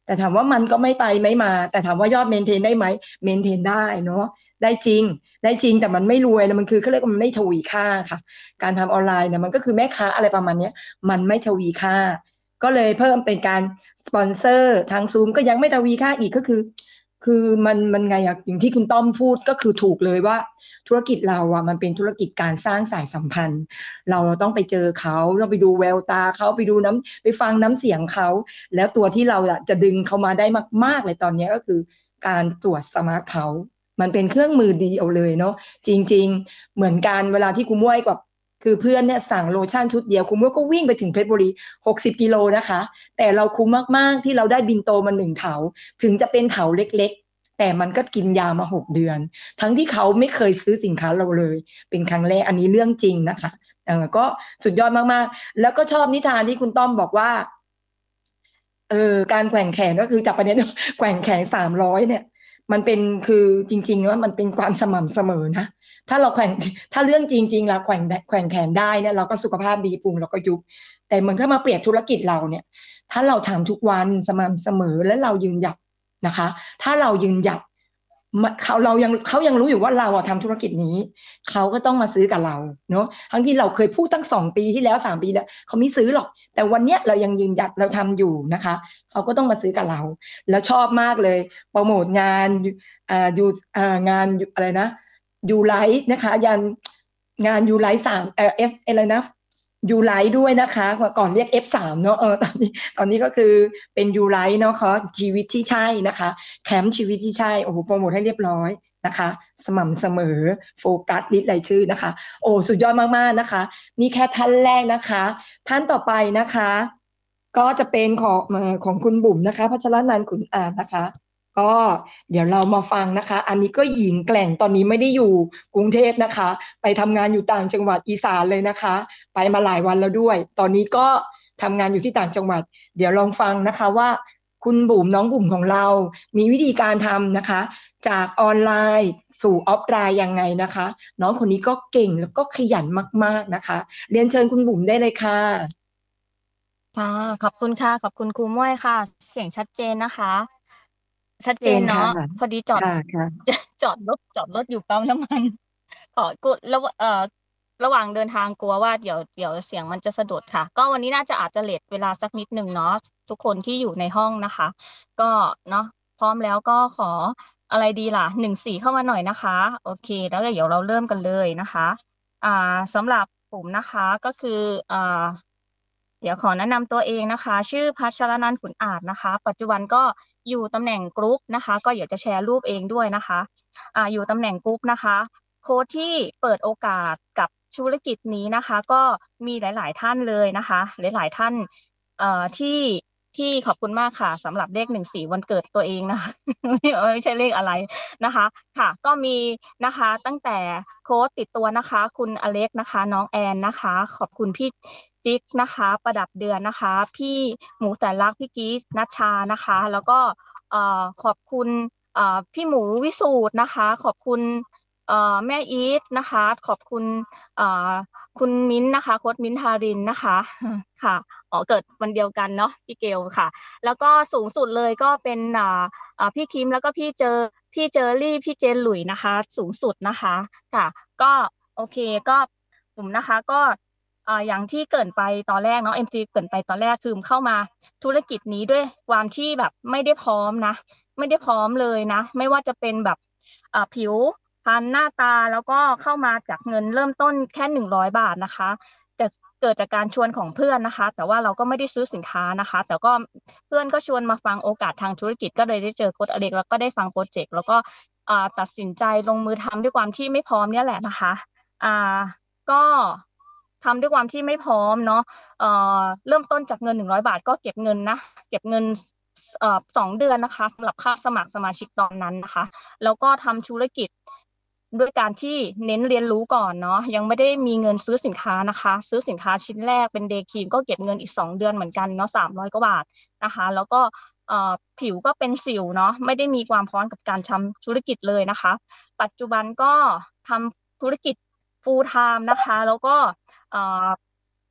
แต่ถามว่ามันก็ไม่ไปไม่มาแต่ถามว่ายอดเมนเทนได้ไหมเมนเทนได้เนาะได้จริงได้จริงแต่มันไม่รวยนะมันคือเขาเรียกว่ามันไม่ทวีค่าค่ะการทำออนไลน์เนี่ยมันก็คือแม่ค้าอะไรประมาณเนี้ยมันไม่ทวีค่าก็เลยเพิ่มเป็นการสปอนเซอร์ทางซูมก็ยังไม่ทวีค่าอีกก็คือคือมันมันไงอะอย่างที่คุณต้อมพูดก็คือถูกเลยว่าธุรกิจเราอะมันเป็นธุรกิจการสร้างสายสัมพันธ์เราต้องไปเจอเขาต้องไปดูแววตาเขาไปดูน้ำไปฟังน้ำเสียงเขาแล้วตัวที่เราอะจะดึงเขามาได้มากๆเลยตอนนี้ก็คือการตรวจสมาร์ทเฮาส์มันเป็นเครื่องมือเดียวเลยเนาะจริงๆเหมือนกันเวลาที่คุณม้วยกับคือเพื่อนเนี่ยสั่งโลชั่นชุดเดียวคุณม้วยก็วิ่งไปถึงเพชรบุรีหกสิบกิโลนะคะแต่เราคุ้มมากๆที่เราได้บินโตมาหนึ่งเถาถึงจะเป็นเถาเล็กๆแต่มันก็กินยามาหกเดือนทั้งที่เขาไม่เคยซื้อสินค้าเราเลยเป็นครั้งแรกอันนี้เรื่องจริงนะคะเออก็สุดยอดมากๆแล้วก็ชอบนิทานที่คุณต้อมบอกว่าเออการแกว่งแขนก็คือจับประเด็น แกว่งแขนสามร้อยเนี่ยมันเป็นคือจริงๆว่ามันเป็นความสม่ำเสมอนะถ้าเราแกว่งถ้าเรื่องจริงๆเราแกว่งแกว่งแขนได้เนี่ยเราก็สุขภาพดีพุงเราก็ยุบแต่เหมือนถ้ามาเปรียบธุรกิจเราเนี่ยถ้าเราทำทุกวันสม่ำเสมอและเรายืนหยัดนะคะถ้าเรายืนหยัดมันเขาเรายังเขายังรู้อยู่ว่าเราอะทำธุรกิจนี้เขาก็ต้องมาซื้อกับเราเนาะทั้งที่เราเคยพูดตั้งสองปีที่แล้วสามปีแล้วเขาไม่ซื้อหรอกแต่วันเนี้ยเรายังยืนหยัดเราทำอยู่นะคะเขาก็ต้องมาซื้อกับเราแล้วชอบมากเลยโปรโมทงานอ่ายูอ่างานอะไรนะยูไลท์นะคะยันงานยูไลท์สามเอ่อเอฟอะไรนะยูไลท์ด้วยนะคะก่อนเรียก เอฟ สาม เนาะเออตอนนี้ตอนนี้ก็คือเป็นยูไลท์เนาะเขาชีวิตที่ใช่นะคะแคมป์ชีวิตที่ใช่โอ้โหโปรโมทให้เรียบร้อยนะคะสม่ำเสมอโฟกัสลิสต์รายชื่อนะคะโอ้สุดยอดมากๆนะคะนี่แค่ท่านแรกนะคะท่านต่อไปนะคะก็จะเป็นของเอ่อของคุณบุ๋มนะคะพัชรนันท์ขุนอาจนะคะก็เดี๋ยวเรามาฟังนะคะอันนี้ก็หญิงแกร่งตอนนี้ไม่ได้อยู่กรุงเทพนะคะไปทำงานอยู่ต่างจังหวัดอีสานเลยนะคะไปมาหลายวันแล้วด้วยตอนนี้ก็ทำงานอยู่ที่ต่างจังหวัดเดี๋ยวลองฟังนะคะว่าคุณบุ๋มน้องบุ๋มของเรามีวิธีการทำนะคะจากออนไลน์สู่ออฟไลน์ยังไงนะคะน้องคนนี้ก็เก่งแล้วก็ขยันมากๆนะคะเรียนเชิญคุณบุ๋มได้เลยค่ะค่ะขอบคุณค่ะขอบคุณครูม้วยค่ะเสียงชัดเจนนะคะชัดเจนค่ะเจนเนาะพอดีจอดค่ะค่ะจอดรถจอดรถอยู่ปั๊มน้ำมันขอกูแล้วเอ่อระหว่างเดินทางกลัวว่าเดี๋ยวเดี๋ยวเสียงมันจะสะดุดค่ะก็วันนี้น่าจะอาจจะเลทเวลาสักนิดหนึ่งเนาะทุกคนที่อยู่ในห้องนะคะก็เนาะพร้อมแล้วก็ขออะไรดีล่ะหนึ่งสี่เข้ามาหน่อยนะคะโอเคแล้วเดี๋ยวเราเริ่มกันเลยนะคะอ่าสำหรับผมนะคะก็คืออ่า เดี๋ยวขอแนะนำตัวเองนะคะชื่อพัชรนันท์ขุนอาจนะคะปัจจุบันก็อยู่ตำแหน่งกรุ๊ปนะคะก็เดี๋ยวจะแชร์รูปเองด้วยนะคะอ่าอยู่ตำแหน่งกรุ๊ปนะคะโค้ชที่เปิดโอกาสกับธุรกิจนี้นะคะก็มีหลายๆท่านเลยนะคะหลายๆท่านเอ่อที่ที่ขอบคุณมากค่ะสำหรับเลขหนึ่งสี่วันเกิดตัวเองนะคะ ไม่ไม่ใช่เลขอะไรนะคะค่ะก็มีนะคะตั้งแต่โค้ชติดตัวนะคะคุณอเล็กนะคะน้องแอนนะคะขอบคุณพี่จิ๊กนะคะประดับเดือนนะคะพี่หมูแสนรักพี่กีนัชชานะคะแล้วก็เอ่อขอบคุณเอ่อพี่หมูวิสูตรนะคะขอบคุณเอ่อแม่อีทนะคะขอบคุณเอ่อคุณมิ้นท์นะคะโค้ชมิ้นท์ทารินนะคะค่ะอ๋อเกิดวันเดียวกันเนาะพี่เกลค่ะแล้วก็สูงสุดเลยก็เป็นอ่าอ่าพี่คิมแล้วก็พี่เจอพี่เจอรี่พี่เจนหลุยนะคะสูงสุดนะคะค่ะก็โอเคก็ผมนะคะก็อ่าอย่างที่เกริ่นไปตอนแรกเนาะเอ็มจีเกริ่นไปตอนแรกคือเข้ามาธุรกิจนี้ด้วยความที่แบบไม่ได้พร้อมนะไม่ได้พร้อมเลยนะไม่ว่าจะเป็นแบบอ่าผิวพรรณหน้าตาแล้วก็เข้ามาจากเงินเริ่มต้นแค่หนึ่งร้อยบาทนะคะแต่เกิดจากการชวนของเพื่อนนะคะแต่ว่าเราก็ไม่ได้ซื้อสินค้านะคะแต่ก็เพื่อนก็ชวนมาฟังโอกาสทางธุรกิจก็เลยได้เจอโค้ชอเล็กแล้วก็ได้ฟังโปรเจกต์แล้วก็อ่าตัดสินใจลงมือทำด้วยความที่ไม่พร้อมเนี่ยแหละนะคะอ่าก็ทำด้วยความที่ไม่พร้อมเนาะเอ่อเริ่มต้นจากเงินหนึ่งร้อยบาทก็เก็บเงินนะเก็บเงินเอ่อสองเดือนนะคะสำหรับค่าสมัครสมาชิกตอนนั้นนะคะแล้วก็ทำธุรกิจด้วยการที่เน้นเรียนรู้ก่อนเนาะยังไม่ได้มีเงินซื้อสินค้านะคะซื้อสินค้าชิ้นแรกเป็นเดย์ครีมก็เก็บเงินอีกสองเดือนเหมือนกันเนาะสามร้อยกว่าบาทนะคะแล้วก็เอ่อผิวก็เป็นสิวเนาะไม่ได้มีความพร้อมกับการทำธุรกิจเลยนะคะปัจจุบันก็ทำธุรกิจ full time นะคะแล้วก็เอ่อ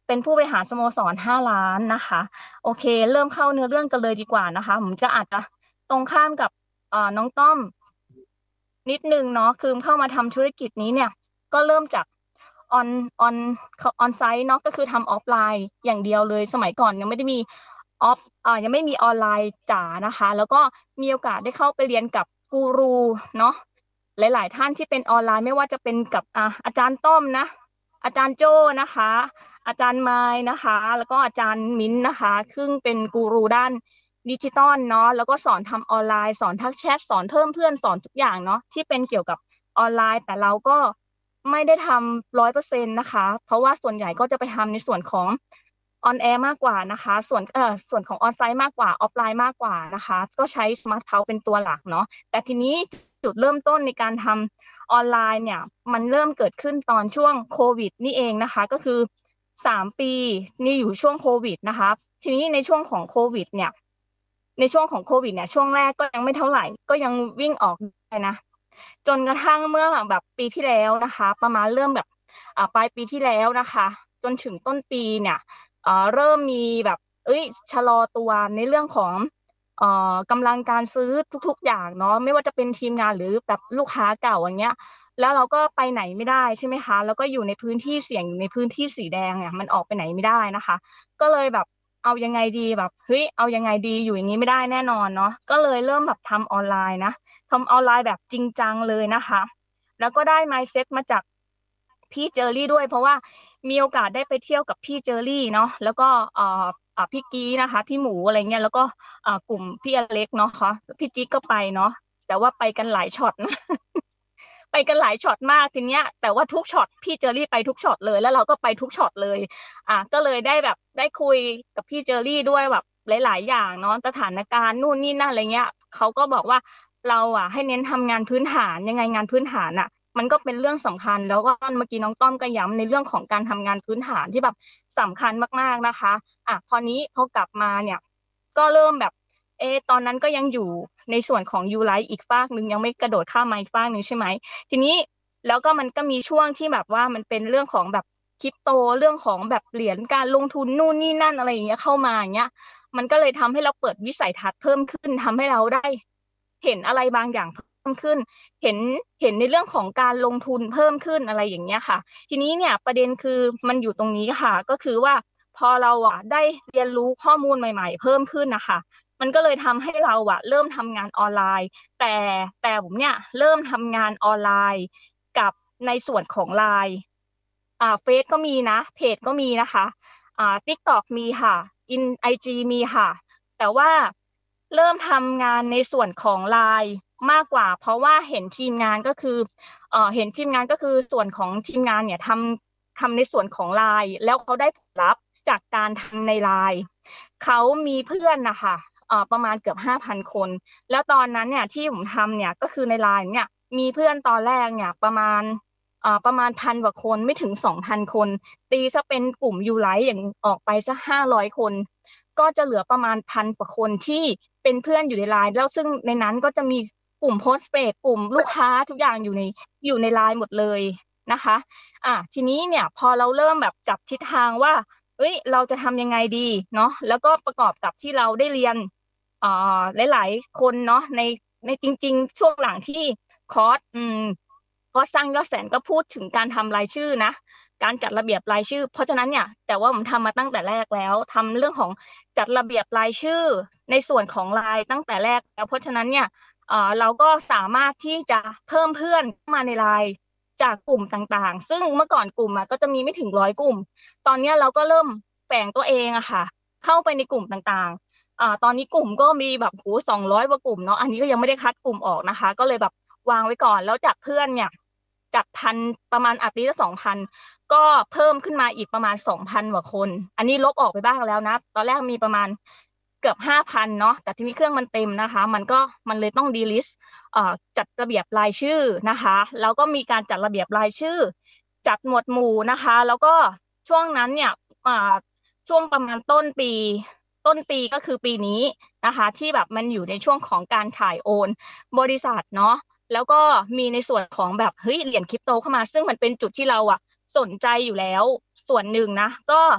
เป็นผู้บริหารสโมสรห้าล้านนะคะโอเคเริ่มเข้าเนื้อเรื่องกันเลยดีกว่านะคะผมจะอาจจะตรงข้ามกับเอ่อน้องต้อมนิดนึงเนาะคือเข้ามาทำธุรกิจนี้เนี่ยก็เริ่มจากออนออนออนไซต์เนาะก็คือทำออฟไลน์อย่างเดียวเลยสมัยก่อนยังไม่ได้มีออฟอ่ายังไม่มีออนไลน์จ๋านะคะแล้วก็มีโอกาสได้เข้าไปเรียนกับกูรูเนาะหลายๆท่านที่เป็นออนไลน์ไม่ว่าจะเป็นกับอ่าอาจารย์ต้อมนะอาจารย์โจ้นะคะอาจารย์ไม้นะคะแล้วก็อาจารย์มิ้นนะคะซึ่งเป็นกูรูด้านดิจิตอลเนาะแล้วก็สอนทำออนไลน์สอนทักแชทสอนเพิ่มเพื่อนสอนทุกอย่างเนาะที่เป็นเกี่ยวกับออนไลน์แต่เราก็ไม่ได้ทำร้อยเปอร์เซ็นต์นะคะเพราะว่าส่วนใหญ่ก็จะไปทำในส่วนของออนแอร์มากกว่านะคะส่วนเอ่อส่วนของออนไซต์มากกว่าออฟไลน์มากกว่านะคะก็ใช้สมาร์ทเฮาส์เป็นตัวหลักเนาะแต่ทีนี้จุดเริ่มต้นในการทำออนไลน์เนี่ยมันเริ่มเกิดขึ้นตอนช่วงโควิดนี่เองนะคะก็คือสามปีนี่อยู่ช่วงโควิดนะคะทีนี้ในช่วงของโควิดเนี่ยในช่วงของโควิดเนี่ยช่วงแรกก็ยังไม่เท่าไหร่ก็ยังวิ่งออกได้นะจนกระทั่งเมื่อแบบปีที่แล้วนะคะประมาณเริ่มแบบอ่าปลายปีที่แล้วนะคะจนถึงต้นปีเนี่ยเอ่อเริ่มมีแบบเอ้ยชะลอตัวในเรื่องของเอ่อกำลังการซื้อทุกๆอย่างเนาะไม่ว่าจะเป็นทีมงานหรือแบบลูกค้าเก่าอย่างเงี้ยแล้วเราก็ไปไหนไม่ได้ใช่ไหมคะแล้วก็อยู่ในพื้นที่เสี่ยงอยู่ในพื้นที่สีแดงเนี่ยมันออกไปไหนไม่ได้นะคะก็เลยแบบเอายังไงดีแบบเฮ้ยเอายังไงดีอยู่อย่างนี้ไม่ได้แน่นอนเนาะก็เลยเริ่มแบบทำออนไลน์นะทำออนไลน์แบบจริงจังเลยนะคะแล้วก็ได้ mindset มาจากพี่เจอรี่ด้วยเพราะว่ามีโอกาสได้ไปเที่ยวกับพี่เจอรี่เนาะแล้วก็เอ่ออ่าพี่กี้นะคะพี่หมูอะไรเงี้ยแล้วก็อ่ากลุ่มพี่อเล็กเนาะค่ะพี่จิ๊กก็ไปเนาะแต่ว่าไปกันหลายช็อตนะ ไปกันหลายช็อตมากทีเนี้ยแต่ว่าทุกช็อตพี่เจอรี่ไปทุกช็อตเลยแล้วเราก็ไปทุกช็อตเลยอ่ะก็เลยได้แบบได้คุยกับพี่เจอรี่ด้วยแบบหลายๆอย่างเนาะสถานการณ์นู่นนี่นั่นอะไรเงี้ยเขาก็บอกว่าเราอ่ะให้เน้นทำงานพื้นฐานยังไงงานพื้นฐานอ่ะมันก็เป็นเรื่องสำคัญแล้วก็เมื่อกี้น้องต้อมก็ย้ำในเรื่องของการทำงานพื้นฐานที่แบบสำคัญมากๆนะคะอ่ะพอนี้พอกลับมาเนี่ยก็เริ่มแบบเออตอนนั้นก็ยังอยู่ในส่วนของยูไลท์อีกฟากหนึ่งยังไม่กระโดดข้ามมาอีกฟากหนึ่งใช่ไหม ทีนี้แล้วก็มันก็มีช่วงที่แบบว่ามันเป็นเรื่องของแบบคริปโตเรื่องของแบบเหรียญการลงทุนนู่นนี่นั่นอะไรอย่างเงี้ยเข้ามาอย่างเงี้ยมันก็เลยทำให้เราเปิดวิสัยทัศน์เพิ่มขึ้นทำให้เราได้เห็นอะไรบางอย่างเพิ่มขึ้นเห็นเห็นในเรื่องของการลงทุนเพิ่มขึ้นอะไรอย่างเงี้ยค่ะทีนี้เนี่ยประเด็นคือมันอยู่ตรงนี้ค่ะก็คือว่าพอเราอ่ะได้เรียนรู้ข้อมูลใหม่ๆเพิ่มขึ้นนะคะมันก็เลยทำให้เราอะเริ่มทำงานออนไลน์แต่แต่ผมเนี่ยเริ่มทำงานออนไลน์กับในส่วนของไลน์อ่าเฟซก็มีนะเพจก็มีนะคะอ่า TikTok มีค่ะอินไอจีมีค่ะแต่ว่าเริ่มทำงานในส่วนของไลน์มากกว่าเพราะว่าเห็นทีมงานก็คือเอ่อเห็นทีมงานก็คือส่วนของทีมงานเนี่ยทำทำในส่วนของไลน์แล้วเขาได้ผลลัพธ์จากการทำในไลน์เขามีเพื่อนนะคะเอ่อประมาณเกือบห้าพันคนแล้วตอนนั้นเนี่ยที่ผมทำเนี่ยก็คือในไลน์เนี่ยมีเพื่อนตอนแรกเนี่ยประมาณเอ่อประมาณพันกว่าคนไม่ถึงสองพันคนตีซะเป็นกลุ่มยูไลท์อย่างออกไปสักห้าร้อยคนก็จะเหลือประมาณพันกว่าคนที่เป็นเพื่อนอยู่ในไลน์แล้วซึ่งในนั้นก็จะมีกลุ่มโพสต์เปกกลุ่มลูกค้าทุกอย่างอยู่ในอยู่ในไลน์หมดเลยนะคะอ่ะทีนี้เนี่ยพอเราเริ่มแบบจับทิศทางว่าเอ้ยเราจะทำยังไงดีเนาะแล้วก็ประกอบกับที่เราได้เรียนอ่าหลายๆคนเนาะในในจริงๆช่วงหลังที่คอร์สอืมคอร์สสร้างยอดแสนก็พูดถึงการทำรายชื่อนะการจัดระเบียบรายชื่อเพราะฉะนั้นเนี่ยแต่ว่าผมทำมาตั้งแต่แรกแล้วทำเรื่องของจัดระเบียบรายชื่อในส่วนของไลน์ตั้งแต่แรกแล้วเพราะฉะนั้นเนี่ยเอ่อเราก็สามารถที่จะเพิ่มเพื่อนมาในไลน์จากกลุ่มต่างๆซึ่งเมื่อก่อนกลุ่มอ่ะก็จะมีไม่ถึงร้อยกลุ่มตอนนี้เราก็เริ่มแฝงตัวเองอะค่ะเข้าไปในกลุ่มต่างๆอ่าตอนนี้กลุ่มก็มีแบบโหสองร้อยกว่ากลุ่มเนาะอันนี้ก็ยังไม่ได้คัดกลุ่มออกนะคะก็เลยแบบวางไว้ก่อนแล้วจากเพื่อนเนี่ยจากพันประมาณอาทิตย์ละสองพันก็เพิ่มขึ้นมาอีกประมาณสองพันกว่าคนอันนี้ลบออกไปบ้างแล้วนะตอนแรกมีประมาณเกือบห้าพันเนาะแต่ทีนี้เครื่องมันเต็มนะคะมันก็มันเลยต้องดีลิสต์เอ่อจัดระเบียบรายชื่อนะคะแล้วก็มีการจัดระเบียบรายชื่อจัดหมวดหมู่นะคะแล้วก็ช่วงนั้นเนี่ยอ่าช่วงประมาณต้นปีต้นปีก็คือปีนี้นะคะที่แบบมันอยู่ในช่วงของการขายโอนบริษัทเนาะแล้วก็มีในส่วนของแบบเฮ้ยเหรียญคริปโตเข้ามาซึ่งมันเป็นจุดที่เราอะสนใจอยู่แล้วส่วนหนึ่งนะก็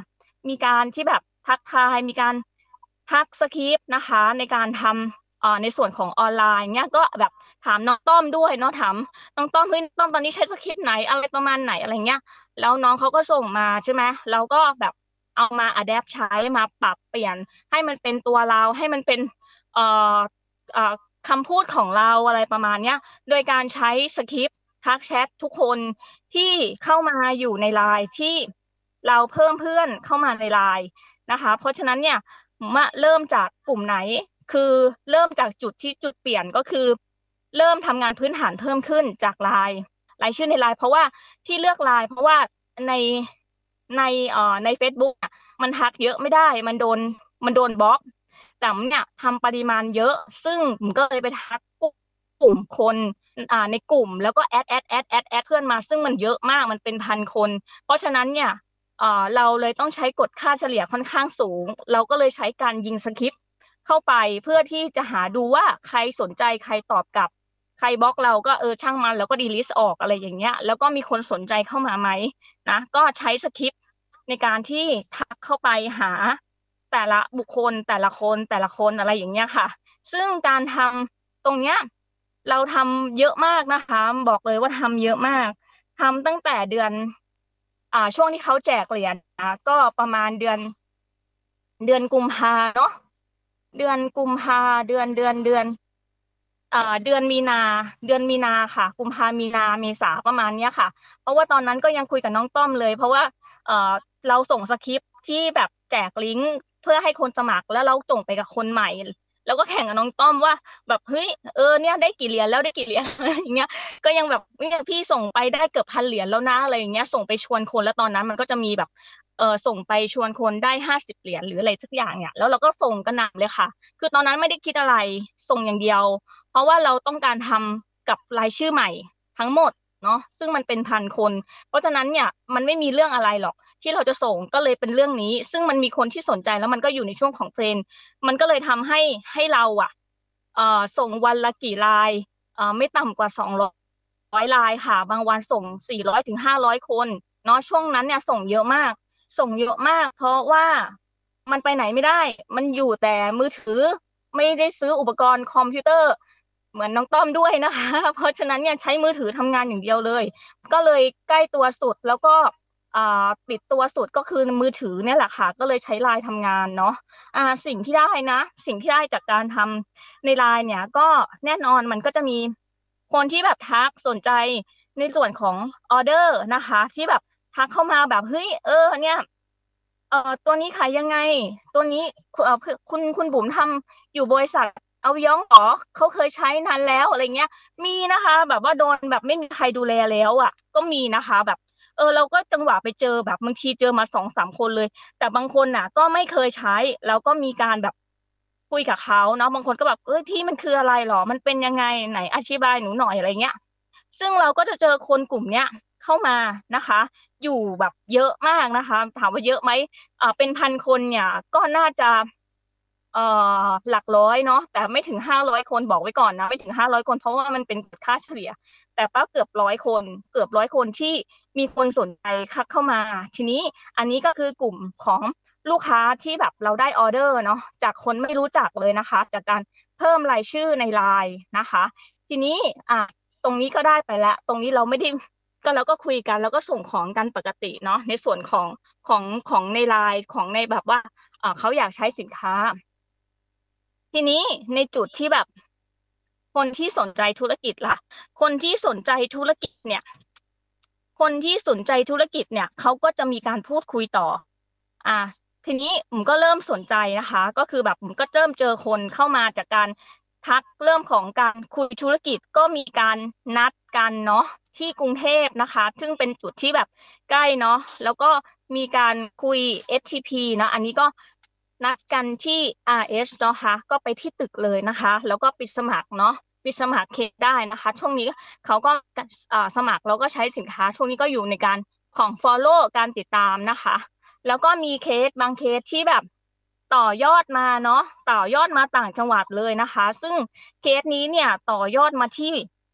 มีการที่แบบทักทายมีการทักสคริปต์นะคะในการทำเอ่อในส่วนของออนไลน์เนี้ยก็แบบถามน้องต้อมด้วยเนาะถามน้องต้อมเฮ้ยต้อมตอนนี้ใช้สคริปต์ไหนอะไรประมาณไหนอะไรเงี้ยแล้วน้องเขาก็ส่งมาใช่ไหมเราก็แบบเอามาอะแดปใช้มาปรับเปลี่ยนให้มันเป็นตัวเราให้มันเป็นเอ่อเอ่อคำพูดของเราอะไรประมาณเนี้ยโดยการใช้สคริปต์ทักแชททุกคนที่เข้ามาอยู่ในไลน์ที่เราเพิ่มเพื่อนเข้ามาในไลน์นะคะเพราะฉะนั้นเนี่ยมาเริ่มจากกลุ่มไหนคือเริ่มจากจุดที่จุดเปลี่ยนก็คือเริ่มทำงานพื้นฐานเพิ่มขึ้นจากไลน์รายชื่อในไลน์เพราะว่าที่เลือกไลน์เพราะว่าในในเอ่อใน Facebook อ่ะมันทักเยอะไม่ได้มันโดนมันโดนบล็อกแต่เนี่ยทำปริมาณเยอะซึ่งผมก็เลยไปทักกลุ่มคนอ่าในกลุ่มแล้วก็แอดแอดแอดแอดแอดเพื่อนมาซึ่งมันเยอะมากมันเป็นพันคนเพราะฉะนั้นเนี่ยเอ่อเราเลยต้องใช้กฎค่าเฉลี่ยค่อนข้างสูงเราก็เลยใช้การยิงสคริปต์เข้าไปเพื่อที่จะหาดูว่าใครสนใจใครตอบกลับใครบล็อกเราก็เออช่างมันแล้วก็ดีลิสต์ออกอะไรอย่างเงี้ยแล้วก็มีคนสนใจเข้ามาไหมนะก็ใช้สคริปต์ในการที่ทักเข้าไปหาแต่ละบุคคลแต่ละคนแต่ละคนอะไรอย่างเงี้ยค่ะซึ่งการทำตรงเนี้ยเราทำเยอะมากนะคะบอกเลยว่าทำเยอะมากทำตั้งแต่เดือนอ่าช่วงที่เขาแจกเหรียญนะก็ประมาณเดือนเดือนกุมภาเนาะเดือนกุมภาเดือนเดือนเดือนอ่าเดือนมีนาเดือนมีนาค่ะกุมภามีนาเมษาประมาณเนี้ยค่ะเพราะว่าตอนนั้นก็ยังคุยกับน้องต้อมเลยเพราะว่าเอ่อเราส่งสคริปต์ที่แบบแจกลิงก์เพื่อให้คนสมัครแล้วเราส่งไปกับคนใหม่แล้วก็แข่งกับน้องต้อมว่าแบบเฮ้ยเออเนี่ยได้กี่เหรียญแล้วได้กี่เหรียญอะไรอย่างเงี้ยก็ยังแบบเนี่ยพี่ส่งไปได้เกือบพันเหรียญแล้วนะอะไรอย่างเงี้ยส่งไปชวนคนแล้วตอนนั้นมันก็จะมีแบบเออส่งไปชวนคนได้ห้าสิบเหรียญหรืออะไรสักอย่างเนี่ยแล้วเราก็ส่งกระหน่ำเลยค่ะคือตอนนั้นไม่ได้คิดอะไรส่งอย่างเดียวเพราะว่าเราต้องการทำกับรายชื่อใหม่ทั้งหมดเนาะซึ่งมันเป็นพันคนเพราะฉะนั้นเนี่ยมันไม่มีเรื่องอะไรหรอกที่เราจะส่งก็เลยเป็นเรื่องนี้ซึ่งมันมีคนที่สนใจแล้วมันก็อยู่ในช่วงของเทรนด์มันก็เลยทำให้ให้เราอะเอ่อส่งวันละกี่ลายเอ่อไม่ต่ำกว่าสองร้อยลายค่ะบางวันส่งสี่ร้อยถึงห้าร้อยคนเนาะช่วงนั้นเนี่ยส่งเยอะมากส่งเยอะมากเพราะว่ามันไปไหนไม่ได้มันอยู่แต่มือถือไม่ได้ซื้ออุปกรณ์คอมพิวเตอร์เหมือนน้องต้อมด้วยนะคะเพราะฉะนั้นเนี่ยใช้มือถือทำงานอย่างเดียวเลยก็เลยใกล้ตัวสุดแล้วก็อ่าติดตัวสุดก็คือมือถือเนี่ยแหละค่ะก็เลยใช้ไลน์ทำงานเนาะอ่าสิ่งที่ได้นะสิ่งที่ได้จากการทำในไลน์เนี่ยก็แน่นอนมันก็จะมีคนที่แบบทักสนใจในส่วนของออเดอร์นะคะที่แบบทักเข้ามาแบบเฮ้ยเออเนี่ยเอ่อตัวนี้ขายยังไงตัวนี้เอ่อคุณคุณบุ๋มทำอยู่บริษัทเอายองหรอเขาเคยใช้นานแล้วอะไรเงี้ยมีนะคะแบบว่าโดนแบบไม่มีใครดูแลแล้วอ่ะก็มีนะคะแบบเออเราก็จังหวะไปเจอแบบบางทีเจอมาสองสามคนเลยแต่บางคนน่ะก็ไม่เคยใช้แล้วก็มีการแบบคุยกับเขาเนาะบางคนก็แบบเอ้ยพี่มันคืออะไรหรอมันเป็นยังไงไหนอธิบายหนูหน่อยอะไรเงี้ยซึ่งเราก็จะเจอคนกลุ่มเนี้ยเข้ามานะคะอยู่แบบเยอะมากนะคะถามว่าเยอะไหมอ่าเป็นพันคนเนี่ยก็น่าจะเอ่อหลักร้อยเนาะแต่ไม่ถึงห้าร้อยคนบอกไว้ก่อนนะไม่ถึงห้าร้อยคนเพราะว่ามันเป็นค่าเฉลี่ยแต่ป้าเกือบร้อยคนเกือบร้อยคนที่มีคนสนใจคักเข้ามาทีนี้อันนี้ก็คือกลุ่มของลูกค้าที่แบบเราได้ออเดอร์เนาะจากคนไม่รู้จักเลยนะคะจากการเพิ่มรายชื่อในไลน์นะคะทีนี้อ่ะตรงนี้ก็ได้ไปแล้วตรงนี้เราไม่ได้ก็เราก็คุยกันแล้วก็ส่งของกันปกติเนาะในส่วนของของของในไลน์ของในแบบว่าอ่าเขาอยากใช้สินค้าทีนี้ในจุดที่แบบคนที่สนใจธุรกิจล่ะคนที่สนใจธุรกิจเนี่ยคนที่สนใจธุรกิจเนี่ยเขาก็จะมีการพูดคุยต่ออ่ะทีนี้ผมก็เริ่มสนใจนะคะก็คือแบบผมก็เริ่มเจอคนเข้ามาจากการทักเริ่มของการคุยธุรกิจก็มีการนัดกันเนาะที่กรุงเทพนะคะซึ่งเป็นจุดที่แบบใกล้เนาะแล้วก็มีการคุย เอส ที พี นะอันนี้ก็นัดกันที่ อาร์ เอส เนาะคะก็ไปที่ตึกเลยนะคะแล้วก็ปิดสมัครเนาะปิดสมัครเคสได้นะคะช่วงนี้เขาก็สมัครแล้วก็ใช้สินค้าช่วงนี้ก็อยู่ในการของ follow การติดตามนะคะแล้วก็มีเคสบางเคสที่แบบต่อยอดมาเนาะต่อยอดมาต่างจังหวัดเลยนะคะซึ่งเคสนี้เนี่ยต่อยอดมาที่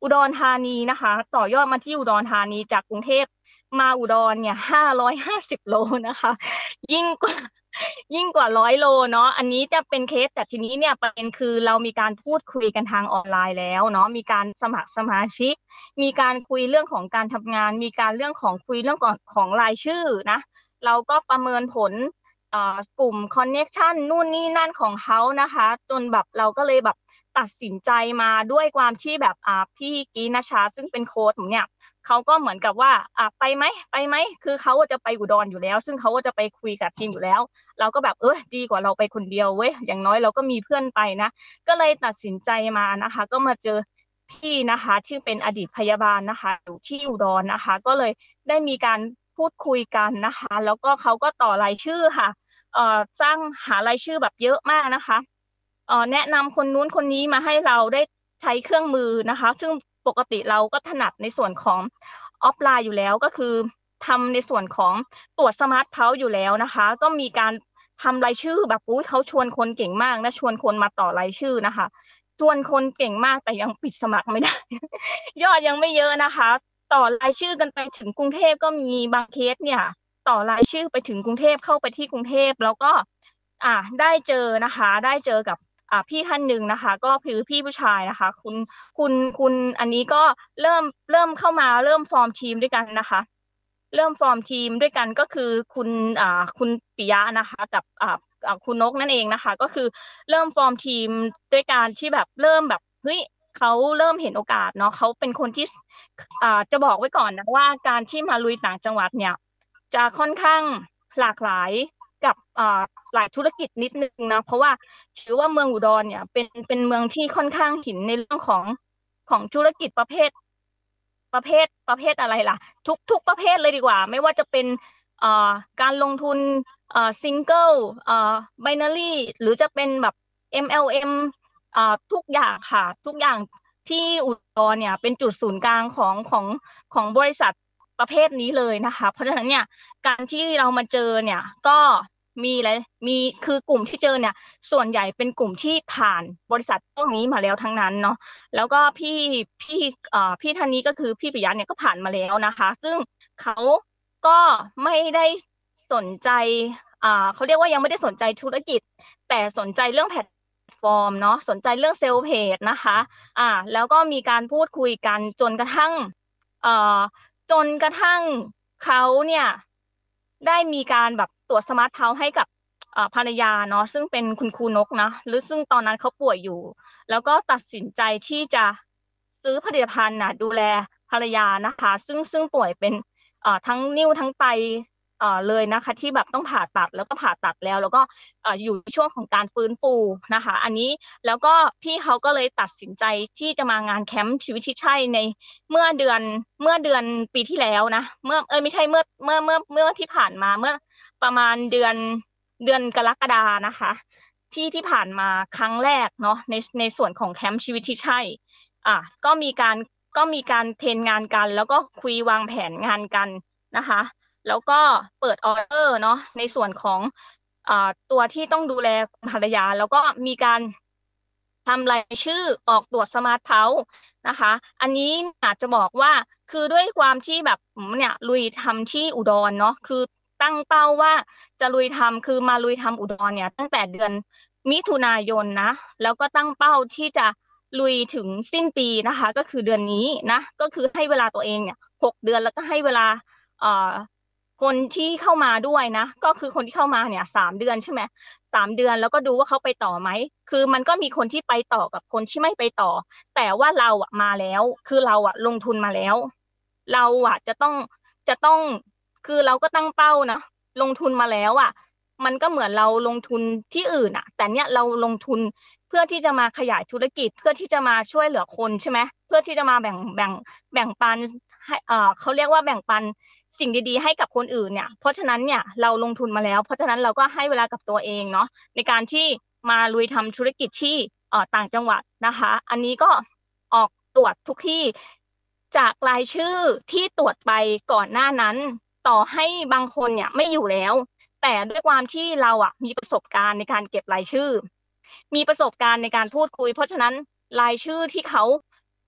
อุดรธานีนะคะ ต่อยอดมาที่อุดรธานีจากกรุงเทพมาอุดรเนี่ยห้าร้อยห้าสิบโลนะคะ ยิ่งกว่ายิ่งกว่าร้อยโลเนาะอันนี้จะเป็นเคสแต่ทีนี้เนี่ยประเด็นคือเรามีการพูดคุยกันทางออนไลน์แล้วเนาะมีการสมัครสมาชิกมีการคุยเรื่องของการทำงานมีการเรื่องของคุยเรื่องของของรายชื่อนะเราก็ประเมินผลกลุ่มคอนเนคชั่นนู่นนี่นั่นของเขานะคะจนแบบเราก็เลยแบบตัดสินใจมาด้วยความที่แบบอ่าพี่กีนชาซึ่งเป็นโค้ชผมเนี่ยเขาก็เหมือนกับว่าอ่ะไปไหมไปไหมคือเขาจะไปอุดรอยู่แล้วซึ่งเขาก็จะไปคุยกับทีมอยู่แล้วเราก็แบบเออดีกว่าเราไปคนเดียวเว้ยอย่างน้อยเราก็มีเพื่อนไปนะก็เลยตัดสินใจมานะคะก็มาเจอพี่นะคะที่เป็นอดีตพยาบาลนะคะอยู่ที่อุดรนะคะก็เลยได้มีการพูดคุยกันนะคะแล้วก็เขาก็ต่อรายชื่อค่ะเอ่อสร้างหารายชื่อแบบเยอะมากนะคะเอ่อแนะนำคนนู้นคนนี้มาให้เราได้ใช้เครื่องมือนะคะซึ่งปกติเราก็ถนัดในส่วนของออฟไลน์อยู่แล้วก็คือทำในส่วนของตรวจสมาร์ทเพาส์อยู่แล้วนะคะก็มีการทำรายชื่อแบบอุ้ยเขาชวนคนเก่งมากนะชวนคนมาต่อรายชื่อนะคะชวนคนเก่งมากแต่ยังปิดสมัครไม่ได้ ยอดยังไม่เยอะนะคะต่อรายชื่อกันไปถึงกรุงเทพก็มีบางเคสเนี่ยต่อรายชื่อไปถึงกรุงเทพเข้าไปที่กรุงเทพแล้วก็อ่าได้เจอนะคะได้เจอกับอ่าพี่ท่านหนึ่งนะคะก็คือพี่ผู้ชายนะคะคุณคุณคุณอันนี้ก็เริ่มเริ่มเข้ามาเริ่มฟอร์มทีมด้วยกันนะคะเริ่มฟอร์มทีมด้วยกันก็คือคุณอ่าคุณปิยะนะคะกับอ่าคุณนกนั่นเองนะคะก็คือเริ่มฟอร์มทีมด้วยการที่แบบเริ่มแบบเฮ้ยเขาเริ่มเห็นโอกาสเนาะเขาเป็นคนที่อ่าจะบอกไว้ก่อนนะว่าการที่มาลุยต่างจังหวัดเนี่ยจะค่อนข้างหลากหลายกับอ่าหลายธุรกิจนิดนึงนะเพราะว่าถือว่าเมืองอุดรเนี่ยเป็นเป็นเมืองที่ค่อนข้างหินในเรื่องของของธุรกิจประเภทประเภทประเภทอะไรล่ะทุกทุกประเภทเลยดีกว่าไม่ว่าจะเป็นเอ่อการลงทุนเอ่อซิงเกิลเอ่อไบนารี่หรือจะเป็นแบบ เอ็ม แอล เอ็ม อ่าทุกอย่างค่ะทุกอย่างที่อุดรเนี่ยเป็นจุดศูนย์กลางของของของบริษัทประเภทนี้เลยนะคะเพราะฉะนั้นเนี่ยการที่เรามาเจอเนี่ยก็มีอะไรมีคือกลุ่มที่เจอเนี่ยส่วนใหญ่เป็นกลุ่มที่ผ่านบริษัทพวกนี้มาแล้วทั้งนั้นเนาะแล้วก็พี่พี่เอ่อพี่ท่านนี้ก็คือพี่ปิยะเนี่ยก็ผ่านมาแล้วนะคะซึ่งเขาก็ไม่ได้สนใจอ่าเขาเรียกว่ายังไม่ได้สนใจธุรกิจแต่สนใจเรื่องแพลตฟอร์มเนาะสนใจเรื่องเซลล์เพจนะคะอ่าแล้วก็มีการพูดคุยกันจนกระทั่งเอ่อจนกระทั่งเขาเนี่ยได้มีการแบบตรวจสมาร์ทเฮาส์ให้กับภรรยาเนาะซึ่งเป็นคุณครูนกนะหรือซึ่งตอนนั้นเขาป่วยอยู่แล้วก็ตัดสินใจที่จะซื้อผลิตภัณฑ์นะดูแลภรรยานะคะซึ่งซึ่งป่วยเป็นเอ่อทั้งนิ้วทั้งไตเอ่อเลยนะคะที่แบบต้องผ่าตัดแล้วก็ผ่าตัดแล้วแล้วก็เอ่ออยู่ในช่วงของการฟื้นฟูนะคะอันนี้แล้วก็พี่เขาก็เลยตัดสินใจที่จะมางานแคมป์ชีวิตที่ใช่ในเมื่อเดือนเมื่อเดือนปีที่แล้วนะเมื่อเออไม่ใช่เมื่อเมื่อเมื่อเมื่อที่ผ่านมาเมื่อประมาณเดือนเดือนกรกฎานะคะที่ที่ผ่านมาครั้งแรกเนาะในในส่วนของแคมป์ชีวิตที่ใช่อ่ะก็มีการก็มีการเทรนงานกันแล้วก็คุยวางแผนงานกันนะคะแล้วก็เปิดออเดอร์เนาะในส่วนของอ่าตัวที่ต้องดูแลภรรยาแล้วก็มีการทำรายชื่อออกตรวจสมาร์ทเฮาส์นะคะอันนี้อาจจะบอกว่าคือด้วยความที่แบบเนี่ยลุยทำที่อุดรเนาะคือตั้งเป้าว่าจะลุยทำคือมาลุยทำอุดรเนี่ยตั้งแต่เดือนมิถุนายนนะแล้วก็ตั้งเป้าที่จะลุยถึงสิ้นปีนะคะก็คือเดือนนี้นะก็คือให้เวลาตัวเองเนี่ยหกเดือนแล้วก็ให้เวลาเอ่อคนที่เข้ามาด้วยนะก็คือคนที่เข้ามาเนี่ยสามเดือนใช่ไหมสามเดือนแล้วก็ดูว่าเขาไปต่อไหมคือมันก็มีคนที่ไปต่อกับคนที่ไม่ไปต่อแต่ว่าเราอะมาแล้วคือเราอะลงทุนมาแล้วเราอะจะต้องจะต้องคือเราก็ตั้งเป้านะลงทุนมาแล้วอะมันก็เหมือนเราลงทุนที่อื่นอะแต่เนี้ยเราลงทุนเพื่อที่จะมาขยายธุรกิจเพื่อที่จะมาช่วยเหลือคนใช่ไหมเพื่อที่จะมาแบ่งแบ่งแบ่งปันให้เอ่อเขาเรียกว่าแบ่งปันสิ่งดีๆให้กับคนอื่นเนี่ยเพราะฉะนั้นเนี่ยเราลงทุนมาแล้วเพราะฉะนั้นเราก็ให้เวลากับตัวเองเนาะในการที่มาลุยทำธุรกิจที่เอ่อต่างจังหวัดนะคะอันนี้ก็ออกตรวจทุกที่จากรายชื่อที่ตรวจไปก่อนหน้านั้นต่อให้บางคนเนี่ยไม่อยู่แล้วแต่ด้วยความที่เราอ่ะมีประสบการณ์ในการเก็บรายชื่อมีประสบการณ์ในการพูดคุยเพราะฉะนั้นรายชื่อที่เขา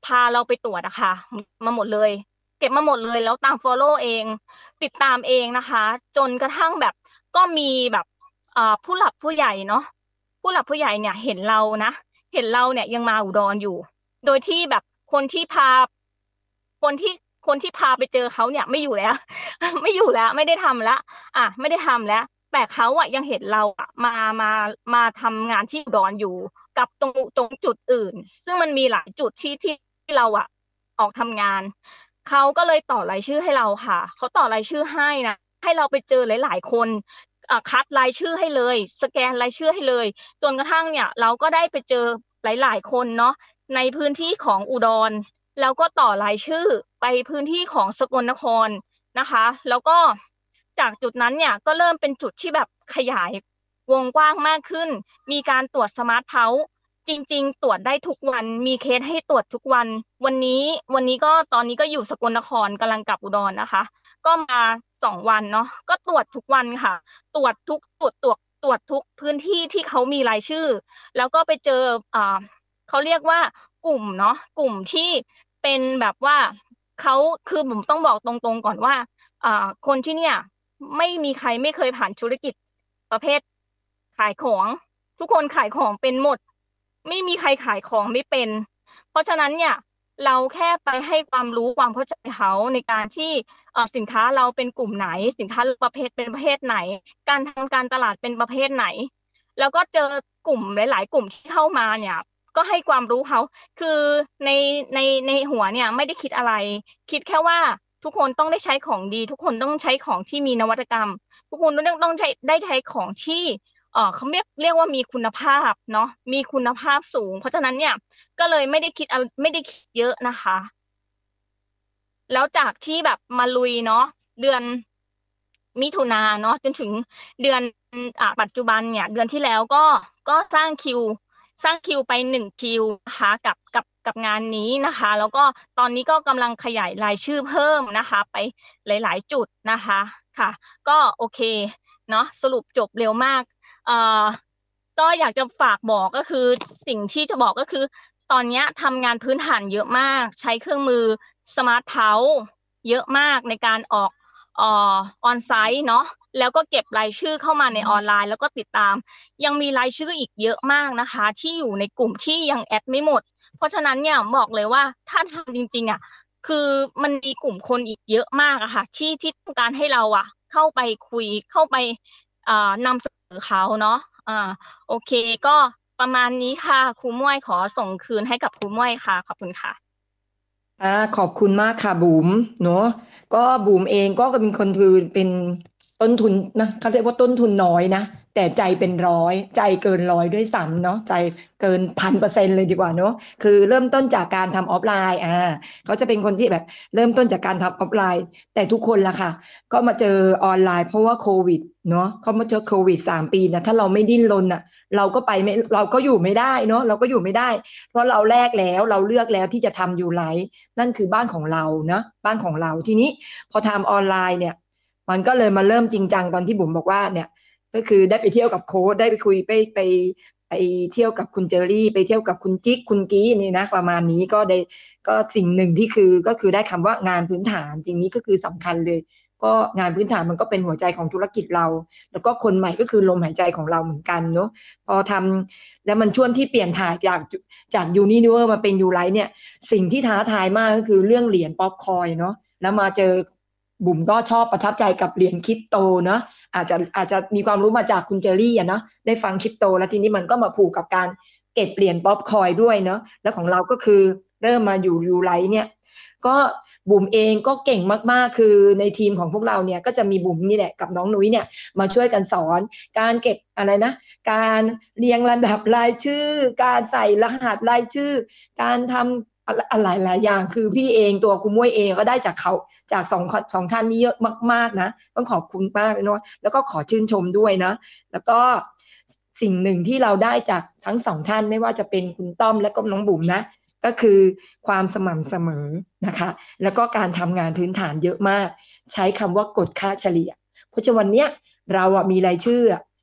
พาเราไปตรวจอะค่ะมาหมดเลยเก็บมาหมดเลยแล้วตาม follow เองติดตามเองนะคะจนกระทั่งแบบก็มีแบบอ่าผู้หลักผู้ใหญ่เนาะผู้หลักผู้ใหญ่เนี่ยเห็นเรานะเห็นเราเนี่ยยังมาอุดรอยู่โดยที่แบบคนที่พาคนที่คนที่พาไปเจอเขาเนี่ยไม่อยู่แล้ว ไม่อยู่แล้วไม่ได้ทำแล้วอ่ะไม่ได้ทำแล้วแต่เขาอ่ะยังเห็นเราอ่ะมามามาทำงานที่อุดรอยู่กับตรงตรงจุดอื่นซึ่งมันมีหลายจุดที่ที่ที่เราอ่ะออกทำงานเขาก็เลยต่อรายชื่อให้เราค่ะเขาต่อรายชื่อให้นะให้เราไปเจอหลายๆคนอ่ะคัดรายชื่อให้เลยสแกนรายชื่อให้เลยจนกระทั่งเนี่ยเราก็ได้ไปเจอหลายๆคนเนาะในพื้นที่ของอุดรแล้วก็ต่อรายชื่อไปพื้นที่ของสกลนครนะคะแล้วก็จากจุดนั้นเนี่ยก็เริ่มเป็นจุดที่แบบขยายวงกว้างมากขึ้นมีการตรวจสมาร์ทเฮาส์จริงๆตรวจได้ทุกวันมีเคสให้ตรวจทุกวันวันนี้วันนี้ก็ตอนนี้ก็อยู่สกลนครกำลังกลับอุดรนะคะก็มาสองวันเนาะก็ตรวจทุกวันค่ะตรวจทุกตรวจตรวจตรวจทุกพื้นที่ที่เขามีรายชื่อแล้วก็ไปเจออ่าเขาเรียกว่ากลุ่มเนาะกลุ่มที่เป็นแบบว่าเขาคือผมต้องบอกตรงๆก่อนว่าอ่าคนที่เนี่ยไม่มีใครไม่เคยผ่านธุรกิจประเภทขายของทุกคนขายของเป็นหมดไม่มีใครขายของไม่เป็นเพราะฉะนั้นเนี่ยเราแค่ไปให้ความรู้ความเข้าใจเขาในการที่เอ่อสินค้าเราเป็นกลุ่มไหนสินค้าประเภทเป็นประเภทไหนการทำการตลาดเป็นประเภทไหนแล้วก็เจอกลุ่มหลาย ๆ กลุ่มที่เข้ามาเนี่ยก็ให้ความรู้เขาคือในในในหัวเนี่ยไม่ได้คิดอะไรคิดแค่ว่าทุกคนต้องได้ใช้ของดีทุกคนต้องใช้ของที่มีนวัตกรรมทุกคนต้องต้องใช้ได้ใช้ของที่เออเขาเรียกเรียกว่ามีคุณภาพเนาะมีคุณภาพสูงเพราะฉะนั้นเนี่ยก็เลยไม่ได้คิดไม่ได้คิดเยอะนะคะแล้วจากที่แบบมาลุยเนาะเดือนมิถุนาเนาะจนถึงเดือนอ่าปัจจุบันเนี่ยเดือนที่แล้วก็ก็สร้างคิวสร้างคิวไปหนึ่งคิวนะคะกับกับกับงานนี้นะคะแล้วก็ตอนนี้ก็กำลังขยายรายชื่อเพิ่มนะคะไปหลายๆจุดนะคะค่ะก็โอเคเนาะสรุปจบเร็วมากเอ่อก็อยากจะฝากบอกก็คือสิ่งที่จะบอกก็คือตอนนี้ทำงานพื้นฐานเยอะมากใช้เครื่องมือสมาร์ทเฮาส์เยอะมากในการออกเอ่อออนไซต์เนาะแล้วก็เก็บรายชื่อเข้ามาในออนไลน์แล้วก็ติดตามยังมีรายชื่ออีกเยอะมากนะคะที่อยู่ในกลุ่มที่ยังแอดไม่หมดเพราะฉะนั้นเนี่ยบอกเลยว่าถ้าทำจริงๆอ่ะคือมันมีกลุ่มคนอีกเยอะมากอะค่ะที่ที่ต้องการให้เราอะเข้าไปคุยเข้าไปเอ่อนำเสนอเขาเนาะอ่าโอเคก็ประมาณนี้ค่ะครูม่วยขอส่งคืนให้กับครูม่วยค่ะขอบคุณค่ะอ่าขอบคุณมากค่ะบุ๋มเนาะก็บุ๋มเองก็เป็นคนคือเป็นต้นทุนนะเขาเรียกว่าต้นทุนน้อยนะแต่ใจเป็นร้อยใจเกินร้อยด้วยซ้ำเนาะใจเกินพันเปอร์เซ็นต์เลยดีกว่าเนาะคือเริ่มต้นจากการทำออฟไลน์อ่าเขาจะเป็นคนที่แบบเริ่มต้นจากการทำออฟไลน์แต่ทุกคนล่ะค่ะก็มาเจอออนไลน์เพราะว่าโควิดเนาะเขามาเจอโควิดสามปีนะถ้าเราไม่ดิ้นรนอ่ะเราก็ไปไม่เราก็อยู่ไม่ได้เนาะเราก็อยู่ไม่ได้เพราะเราแลกแล้วเราเลือกแล้วที่จะทำอยู่ไลฟ์ นั่นคือบ้านของเรานะบ้านของเราทีนี้พอทำออนไลน์เนี่ยมันก็เลยมาเริ่มจริงจังตอนที่บุ๋มบอกว่าเนี่ยก็คือได้ไปเที่ยวกับโค้ชได้ไปคุยไปไปไปเที่ยวกับคุณเจอรี่ไปเที่ยวกับคุณจิ๊กคุณกี้นี่นะประมาณนี้ก็ได้ก็สิ่งหนึ่งที่คือก็คือได้คำว่างานพื้นฐานจริงนี้ก็คือสำคัญเลยก็งานพื้นฐานมันก็เป็นหัวใจของธุรกิจเราแล้วก็คนใหม่ก็คือลมหายใจของเราเหมือนกันเนาะพอทำแล้วมันช่วงที่เปลี่ยนถ่ายจากจากยูนิเวอร์มาเป็นยูไลท์เนี่ย สิ่งที่ท้าทายมากก็คือเรื่องเหรียญป๊อปคอยเนาะแล้วมาเจอบุ๋มก็ชอบประทับใจกับเหรียญคริปโตเนาะอาจจะอาจจะมีความรู้มาจากคุณเจอรี่อะเนาะได้ฟังคริปโตแล้วทีนี้มันก็มาผูกกับการเก็บเหรียญป๊อปคอยด้วยเนาะแล้วของเราก็คือเริ่มมาอยู่ยูไลท์เนี่ยก็บุ๋มเองก็เก่งมากๆคือในทีมของพวกเราเนี่ยก็จะมีบุ๋มนี่แหละกับน้องนุ้ยเนี่ยมาช่วยกันสอนการเก็บอะไรนะการเรียงลำดับรายชื่อการใส่รหัสรายชื่อการทำ อะไรหลายอย่างคือพี่เองตัวคุณมุ้ยเองก็ได้จากเขาจากสองสองท่านนี้เยอะมากๆนะต้องขอบคุณมากเลยเนาะแล้วก็ขอชื่นชมด้วยนะแล้วก็สิ่งหนึ่งที่เราได้จากทั้งสองท่านไม่ว่าจะเป็นคุณต้อมและก็น้องบุ๋มนะก็คือความสม่ำเสมอนะคะแล้วก็การทำงานพื้นฐานเยอะมากใช้คำว่ากฎค่าเฉลี่ยเพราะฉะนั้นวันเนี้ยเราอะมีรายชื่อ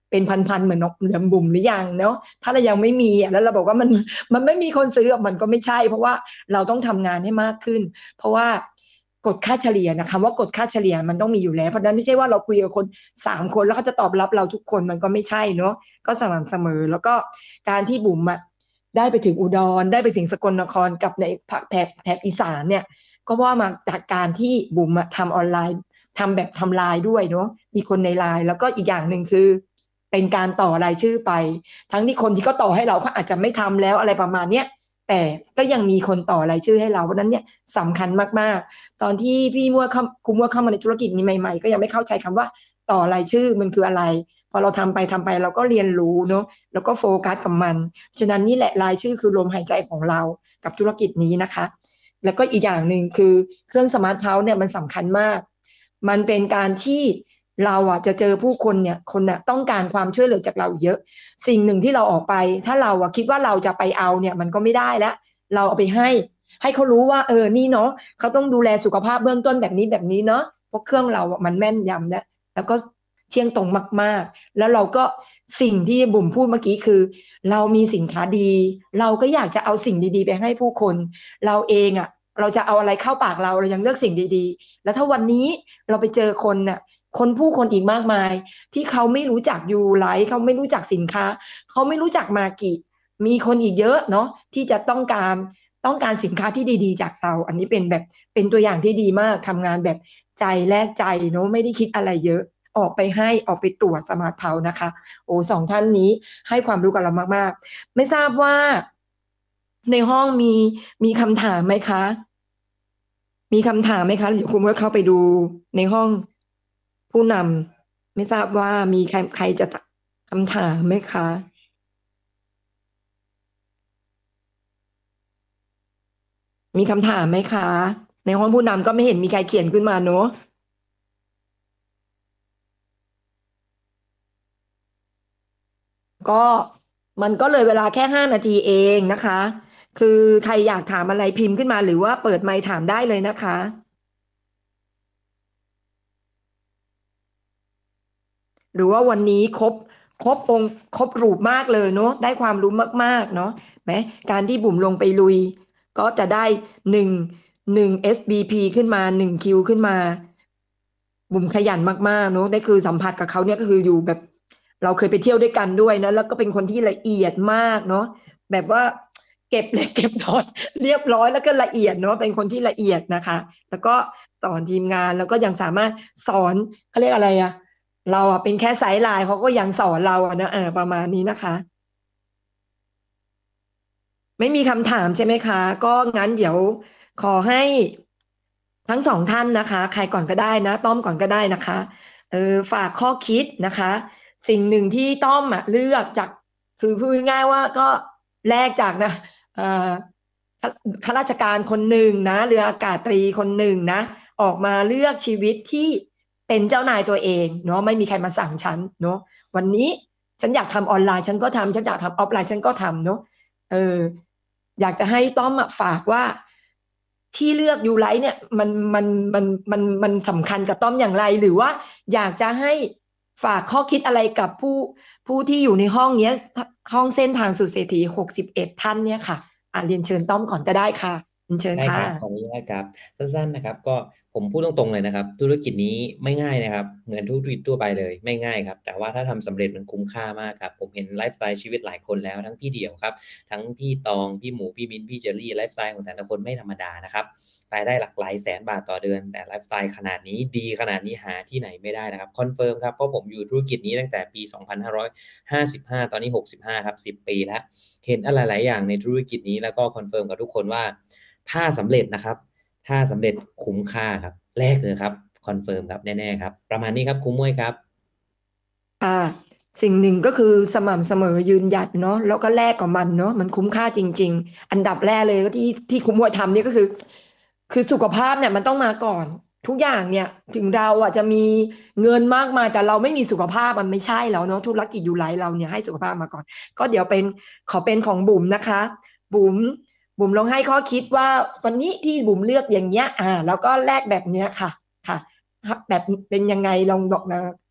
เป็นพันๆเหมือนนกเหลือมบุ๋มหรือยังเนาะถ้าเรายังไม่มีแล้วเราบอกว่ามันมันไม่มีคนซื้อมันก็ไม่ใช่เพราะว่าเราต้องทำงานให้มากขึ้นเพราะว่ากฎค่าเฉลี่ยนะคะว่ากฎค่าเฉลี่ยมันต้องมีอยู่แล้วเพราะฉะนั้นไม่ใช่ว่าเราคุยกับคนสามคนแล้วเขาจะตอบรับเราทุกคนมันก็ไม่ใช่เนาะก็สม่ำเสมอแล้วก็การที่บุ๋มอะได้ไปถึงอุดรได้ไปถึงสกลนครกับในภาคแถบแถบอีสานเนี่ยก็ว่ามาจากการที่บุ๋มทำออนไลน์ทำแบบทำไลน์ด้วยเนาะมีคนในไลน์แล้วก็อีกอย่างหนึ่งคือเป็นการต่อรายชื่อไปทั้งที่คนที่เขาต่อให้เราเขาอาจจะไม่ทำแล้วอะไรประมาณเนี้ยแต่ก็ยังมีคนต่อรายชื่อให้เราเพราะนั้นเนี่ยสำคัญมากๆตอนที่พี่มั่วเข้าคุณมั่วเข้ามาในธุรกิจนี้ใหม่ๆก็ยังไม่เข้าใจคำว่าต่อรายชื่อมันคืออะไรพอเราทำไปทำไปเราก็เรียนรู้เนาะแล้วก็โฟกัสกับมันฉะนั้นนี่แหละรายชื่อคือลมหายใจของเรากับธุรกิจนี้นะคะแล้วก็อีกอย่างหนึ่งคือเครื่องสมาร์ทเฮาส์เนี่ยมันสำคัญมากมันเป็นการที่เราอ่ะจะเจอผู้คนเนี่ยคนน่ะต้องการความช่วยเหลือจากเราเยอะสิ่งหนึ่งที่เราออกไปถ้าเราอ่ะคิดว่าเราจะไปเอาเนี่ยมันก็ไม่ได้แล้วเราเอาไปให้ให้เขารู้ว่าเออนี่เนาะเขาต้องดูแลสุขภาพเบื้องต้นแบบนี้แบบนี้เนาะเพราะเครื่องเราอ่ะมันแม่นยำแล้วแล้วก็เที่ยงตรงมากๆแล้วเราก็สิ่งที่บุ๋มพูดเมื่อกี้คือเรามีสินค้าดีเราก็อยากจะเอาสิ่งดีๆไปให้ผู้คนเราเองอ่ะเราจะเอาอะไรเข้าปากเราเรายังเลือกสิ่งดีๆแล้วถ้าวันนี้เราไปเจอคนน่ะคนผู้คนอีกมากมายที่เขาไม่รู้จักยูไลท์เขาไม่รู้จักสินค้าเขาไม่รู้จักมากิมีคนอีกเยอะเนาะที่จะต้องการต้องการสินค้าที่ดีๆจากเราอันนี้เป็นแบบเป็นตัวอย่างที่ดีมากทำงานแบบใจแลกใจเนาะไม่ได้คิดอะไรเยอะออกไปให้ออกไปตรวจสมาร์ทเฮาส์นะคะโอ้สองท่านนี้ให้ความรู้กับเรามากๆไม่ทราบว่าในห้องมีมีคำถามไหมคะมีคำถามไหมคะเดี๋ยวคุณว่าเข้าไปดูในห้องผู้นำไม่ทราบว่ามีใครใครจะคำถามไหมคะมีคำถามไหมคะในห้องผู้นำก็ไม่เห็นมีใครเขียนขึ้นมาเนอะก็มันก็เลยเวลาแค่ห้านาทีเองนะคะคือใครอยากถามอะไรพิมพ์ขึ้นมาหรือว่าเปิดไมค์ถามได้เลยนะคะ หรือว่าวันนี้ครบครบองค์ครบรูปมากเลยเนาะได้ความรู้มากๆเนาะไหมการที่บุ๋มลงไปลุยก็จะได้หนึ่งหนึ่ง เอส บี พี ขึ้นมาหนึ่งคิวขึ้นมาบุ๋มขยันมากๆเนาะได้คือสัมผัสกับเขาเนี่ยก็คืออยู่แบบเราเคยไปเที่ยวด้วยกันด้วยนะแล้วก็เป็นคนที่ละเอียดมากเนาะแบบว่าเก็บเล็กเก็บน้อยเรียบร้อยแล้วก็ละเอียดเนาะเป็นคนที่ละเอียดนะคะแล้วก็สอนทีมงานแล้วก็ยังสามารถสอนเขาเรียกอะไรอะ เราอ่ะเป็นแค่ไซด์ไลน์เขาก็ยังสอนเราอ่ะนะเออประมาณนี้นะคะไม่มีคำถามใช่ไหมคะก็งั้นเดี๋ยวขอให้ทั้งสองท่านนะคะใครก่อนก็ได้นะต้อมก่อนก็ได้นะคะเออฝากข้อคิดนะคะสิ่งหนึ่งที่ต้อมอ่ะเลือกจากคือพูดง่ายๆว่าก็แลกจากนะเอ่อข้าข้าราชการคนหนึ่งนะเรืออากาศตรีคนหนึ่งนะออกมาเลือกชีวิตที่เป็นเจ้านายตัวเองเนาะไม่มีใครมาสั่งฉันเนาะวันนี้ฉันอยากทำออนไลน์ฉันก็ทำฉันอยากทำออฟไลน์ฉันก็ทำเนาะ เอออยากจะให้ต้อมอะฝากว่าที่เลือกยูไลท์เนี่ยมันมันมันมันมันสำคัญกับต้อมอย่างไรหรือว่าอยากจะให้ฝากข้อคิดอะไรกับผู้ผู้ที่อยู่ในห้องเนี้ยห้องเส้นทางสู่เศรษฐีหกสิบเอ็ดท่านเนี่ยค่ะอ่ะเรียนเชิญต้อมก่อนก็ได้ค่ะเรียนเชิญได้คค่ะรับขออนุญาตครับสั้นๆนะครับก็ผมพูดตรงๆเลยนะครับธุรกิจนี้ไม่ง่ายนะครับเหมือนธุรกิจทั่วไปเลยไม่ง่ายครับแต่ว่าถ้าทำสำเร็จมันคุ้มค่ามากครับผมเห็นไลฟ์สไตล์ชีวิตหลายคนแล้วทั้งพี่เดี่ยวครับทั้งพี่ตองพี่หมูพี่มิ้นพี่เจอรี่ไลฟ์สไตล์ของแต่ละคนไม่ธรรมดานะครับรายได้หลักหลายแสนบาทต่อเดือนแต่ไลฟ์สไตล์ขนาดนี้ดีขนาดนี้หาที่ไหนไม่ได้นะครับคอนเฟิร์มครับเพราะผมอยู่ธุรกิจนี้ตั้งแต่ปีสองพันห้าร้อยห้าสิบห้าตอนนี้หกสิบห้าครับสิบปีแล้วเห็นอะไรหลายอย่างในธุรกิจนี้แล้วก็คอนเฟิร์มกับทุกคนว่าถ้าสำเร็จนะครับถ้าสำเร็จคุ้มค่าครับแรกเลยครับคอนเฟิร์มครับแน่ๆครับประมาณนี้ครับครูมุ้ยครับอ่าสิ่งหนึ่งก็คือสม่ำเสมอยืนหยัดเนาะแล้วก็แลกกับมันเนาะมันคุ้มค่าจริงๆอันดับแรกเลยก็ที่ที่คุณมวยทำนี่ก็คือคือสุขภาพเนี่ยมันต้องมาก่อนทุกอย่างเนี่ยถึงเราอ่ะจะมีเงินมากมายแต่เราไม่มีสุขภาพมันไม่ใช่แล้วเนาะธุรกิจอยู่ไลฟ์เราเนี่ยให้สุขภาพมาก่อนก็เดี๋ยวเป็นขอเป็นของบุ๋มนะคะบุ๋มบุ๋มลองให้ข้อคิดว่าวันนี้ที่บุ๋มเลือกอย่างเงี้ยอ่าแล้วก็แลกแบบเนี้ยค่ะค่ะแบบเป็นยังไงลองบอกนะ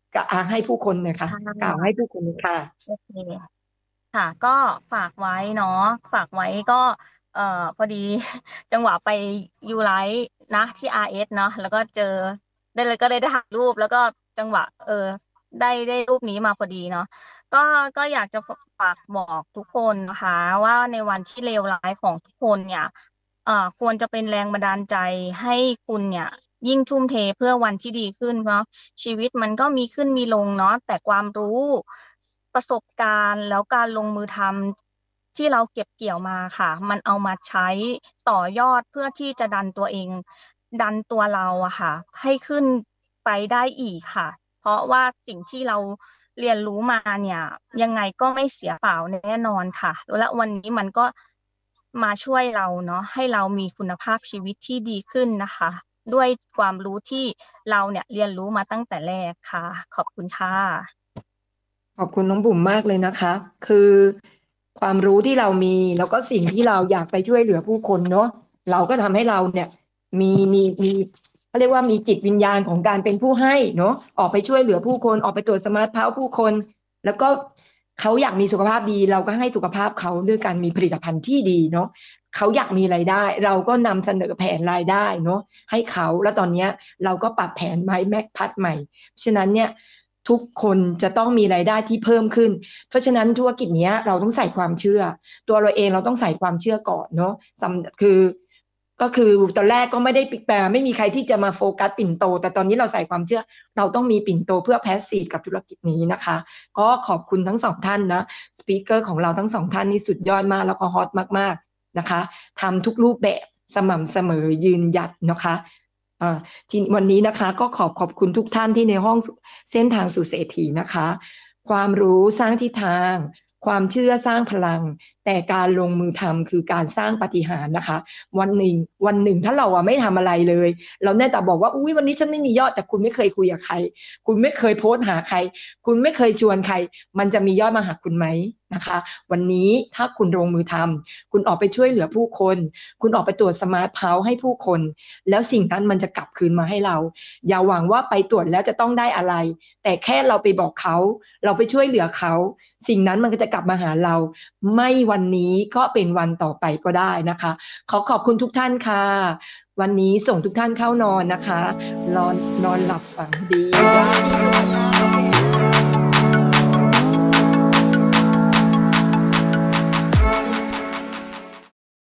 กะให้ผู้คนนะคะกล่าวให้ผู้คนค่ะโอเคค่ะก็ฝากไว้เนาะฝากไว้ก็เอ่อพอดี จังหวะไปยูไลท์นะที่ อาร์ เอส เนาะแล้วก็เจอได้เลยก็ได้ถ่ายรูปแล้วก็จังหวะเออได้ได้รูปนี้มาพอดีเนาะก็ก็อยากจะฝากบอกทุกคนนะคะว่าในวันที่เลวร้ายของทุกคนเนี่ยเอ่อควรจะเป็นแรงบันดาลใจให้คุณเนี่ยยิ่งทุ่มเทเพื่อวันที่ดีขึ้นเนาะชีวิตมันก็มีขึ้นมีลงเนาะแต่ความรู้ประสบการณ์แล้วการลงมือทำที่เราเก็บเกี่ยวมาค่ะมันเอามาใช้ต่อยอดเพื่อที่จะดันตัวเองดันตัวเราอะค่ะให้ขึ้นไปได้อีกค่ะเพราะว่าสิ่งที่เราเรียนรู้มาเนี่ยยังไงก็ไม่เสียเปล่าแน่นอนค่ะและวันนี้มันก็มาช่วยเราเนาะให้เรามีคุณภาพชีวิตที่ดีขึ้นนะคะด้วยความรู้ที่เราเนี่ยเรียนรู้มาตั้งแต่แรกค่ะขอบคุณค่ะขอบคุณน้องบุ๋มมากเลยนะคะ คือความรู้ที่เรามีแล้วก็สิ่งที่เราอยากไปช่วยเหลือผู้คนเนาะเราก็ทำให้เราเนี่ยมีมีมีเขาเรียกว่ามีจิตวิญญาณของการเป็นผู้ให้เนาะออกไปช่วยเหลือผู้คนออกไปตรวจสมาร์ทเพาผู้คน แล้วก็เขาอยากมีสุขภาพดีเราก็ให้สุขภาพเขาด้วยการมีผลิตภัณฑ์ที่ดีเนาะเขาอยากมีรายได้เราก็นำเสนอแผนรายได้เนาะให้เขาแล้วตอนนี้เราก็ปรับแผนไว้แม็กพัดใหม่ฉะนั้นเนี่ยทุกคนจะต้องมีรายได้ที่เพิ่มขึ้นเพราะฉะนั้นธุรกิจนี้เราต้องใส่ความเชื่อตัวเราเองเราต้องใส่ความเชื่อก่อนเนาะคือก็คือตอนแรกก็ไม่ได้แปลไม่มีใครที่จะมาโฟกัสปิ่นโตแต่ตอนนี้เราใส่ความเชื่อเราต้องมีปิ่นโตเพื่อแพสซีฟกับธุรกิจนี้นะคะก็ขอบคุณทั้งสองท่านนะสปีกเกอร์ของเราทั้งสองท่านนี่สุดยอดมากแล้วก็ฮอตมากๆนะคะทำทุกรูปแบบสม่ำเสมอยืนหยัดนะคะที่วันนี้นะคะก็ขอบขอบคุณทุกท่านที่ในห้องเส้นทางสู่เศรษฐีนะคะความรู้สร้างทิศทางความเชื่อสร้างพลังแต่การลงมือทำคือการสร้างปาฏิหาริย์นะคะวันหนึ่งวันหนึ่งถ้าเราอะไม่ทำอะไรเลยเราแน่แต่บอกว่าอุ้ยวันนี้ฉันไม่มียอดแต่คุณไม่เคยคุยกับใครคุณไม่เคยโพสต์หาใครคุณไม่เคยชวนใครมันจะมียอดมาหาคุณไหมนะคะวันนี้ถ้าคุณลงมือทำคุณออกไปช่วยเหลือผู้คนคุณออกไปตรวจสมาร์ทเพาให้ผู้คนแล้วสิ่งนั้นมันจะกลับคืนมาให้เราอย่าหวังว่าไปตรวจแล้วจะต้องได้อะไรแต่แค่เราไปบอกเขาเราไปช่วยเหลือเขาสิ่งนั้นมันก็จะกลับมาหาเราไม่วันนี้ก็เป็นวันต่อไปก็ได้นะคะขอขอบคุณทุกท่านค่ะวันนี้ส่งทุกท่านเข้านอนนะคะนอนนอนหลับฝันดี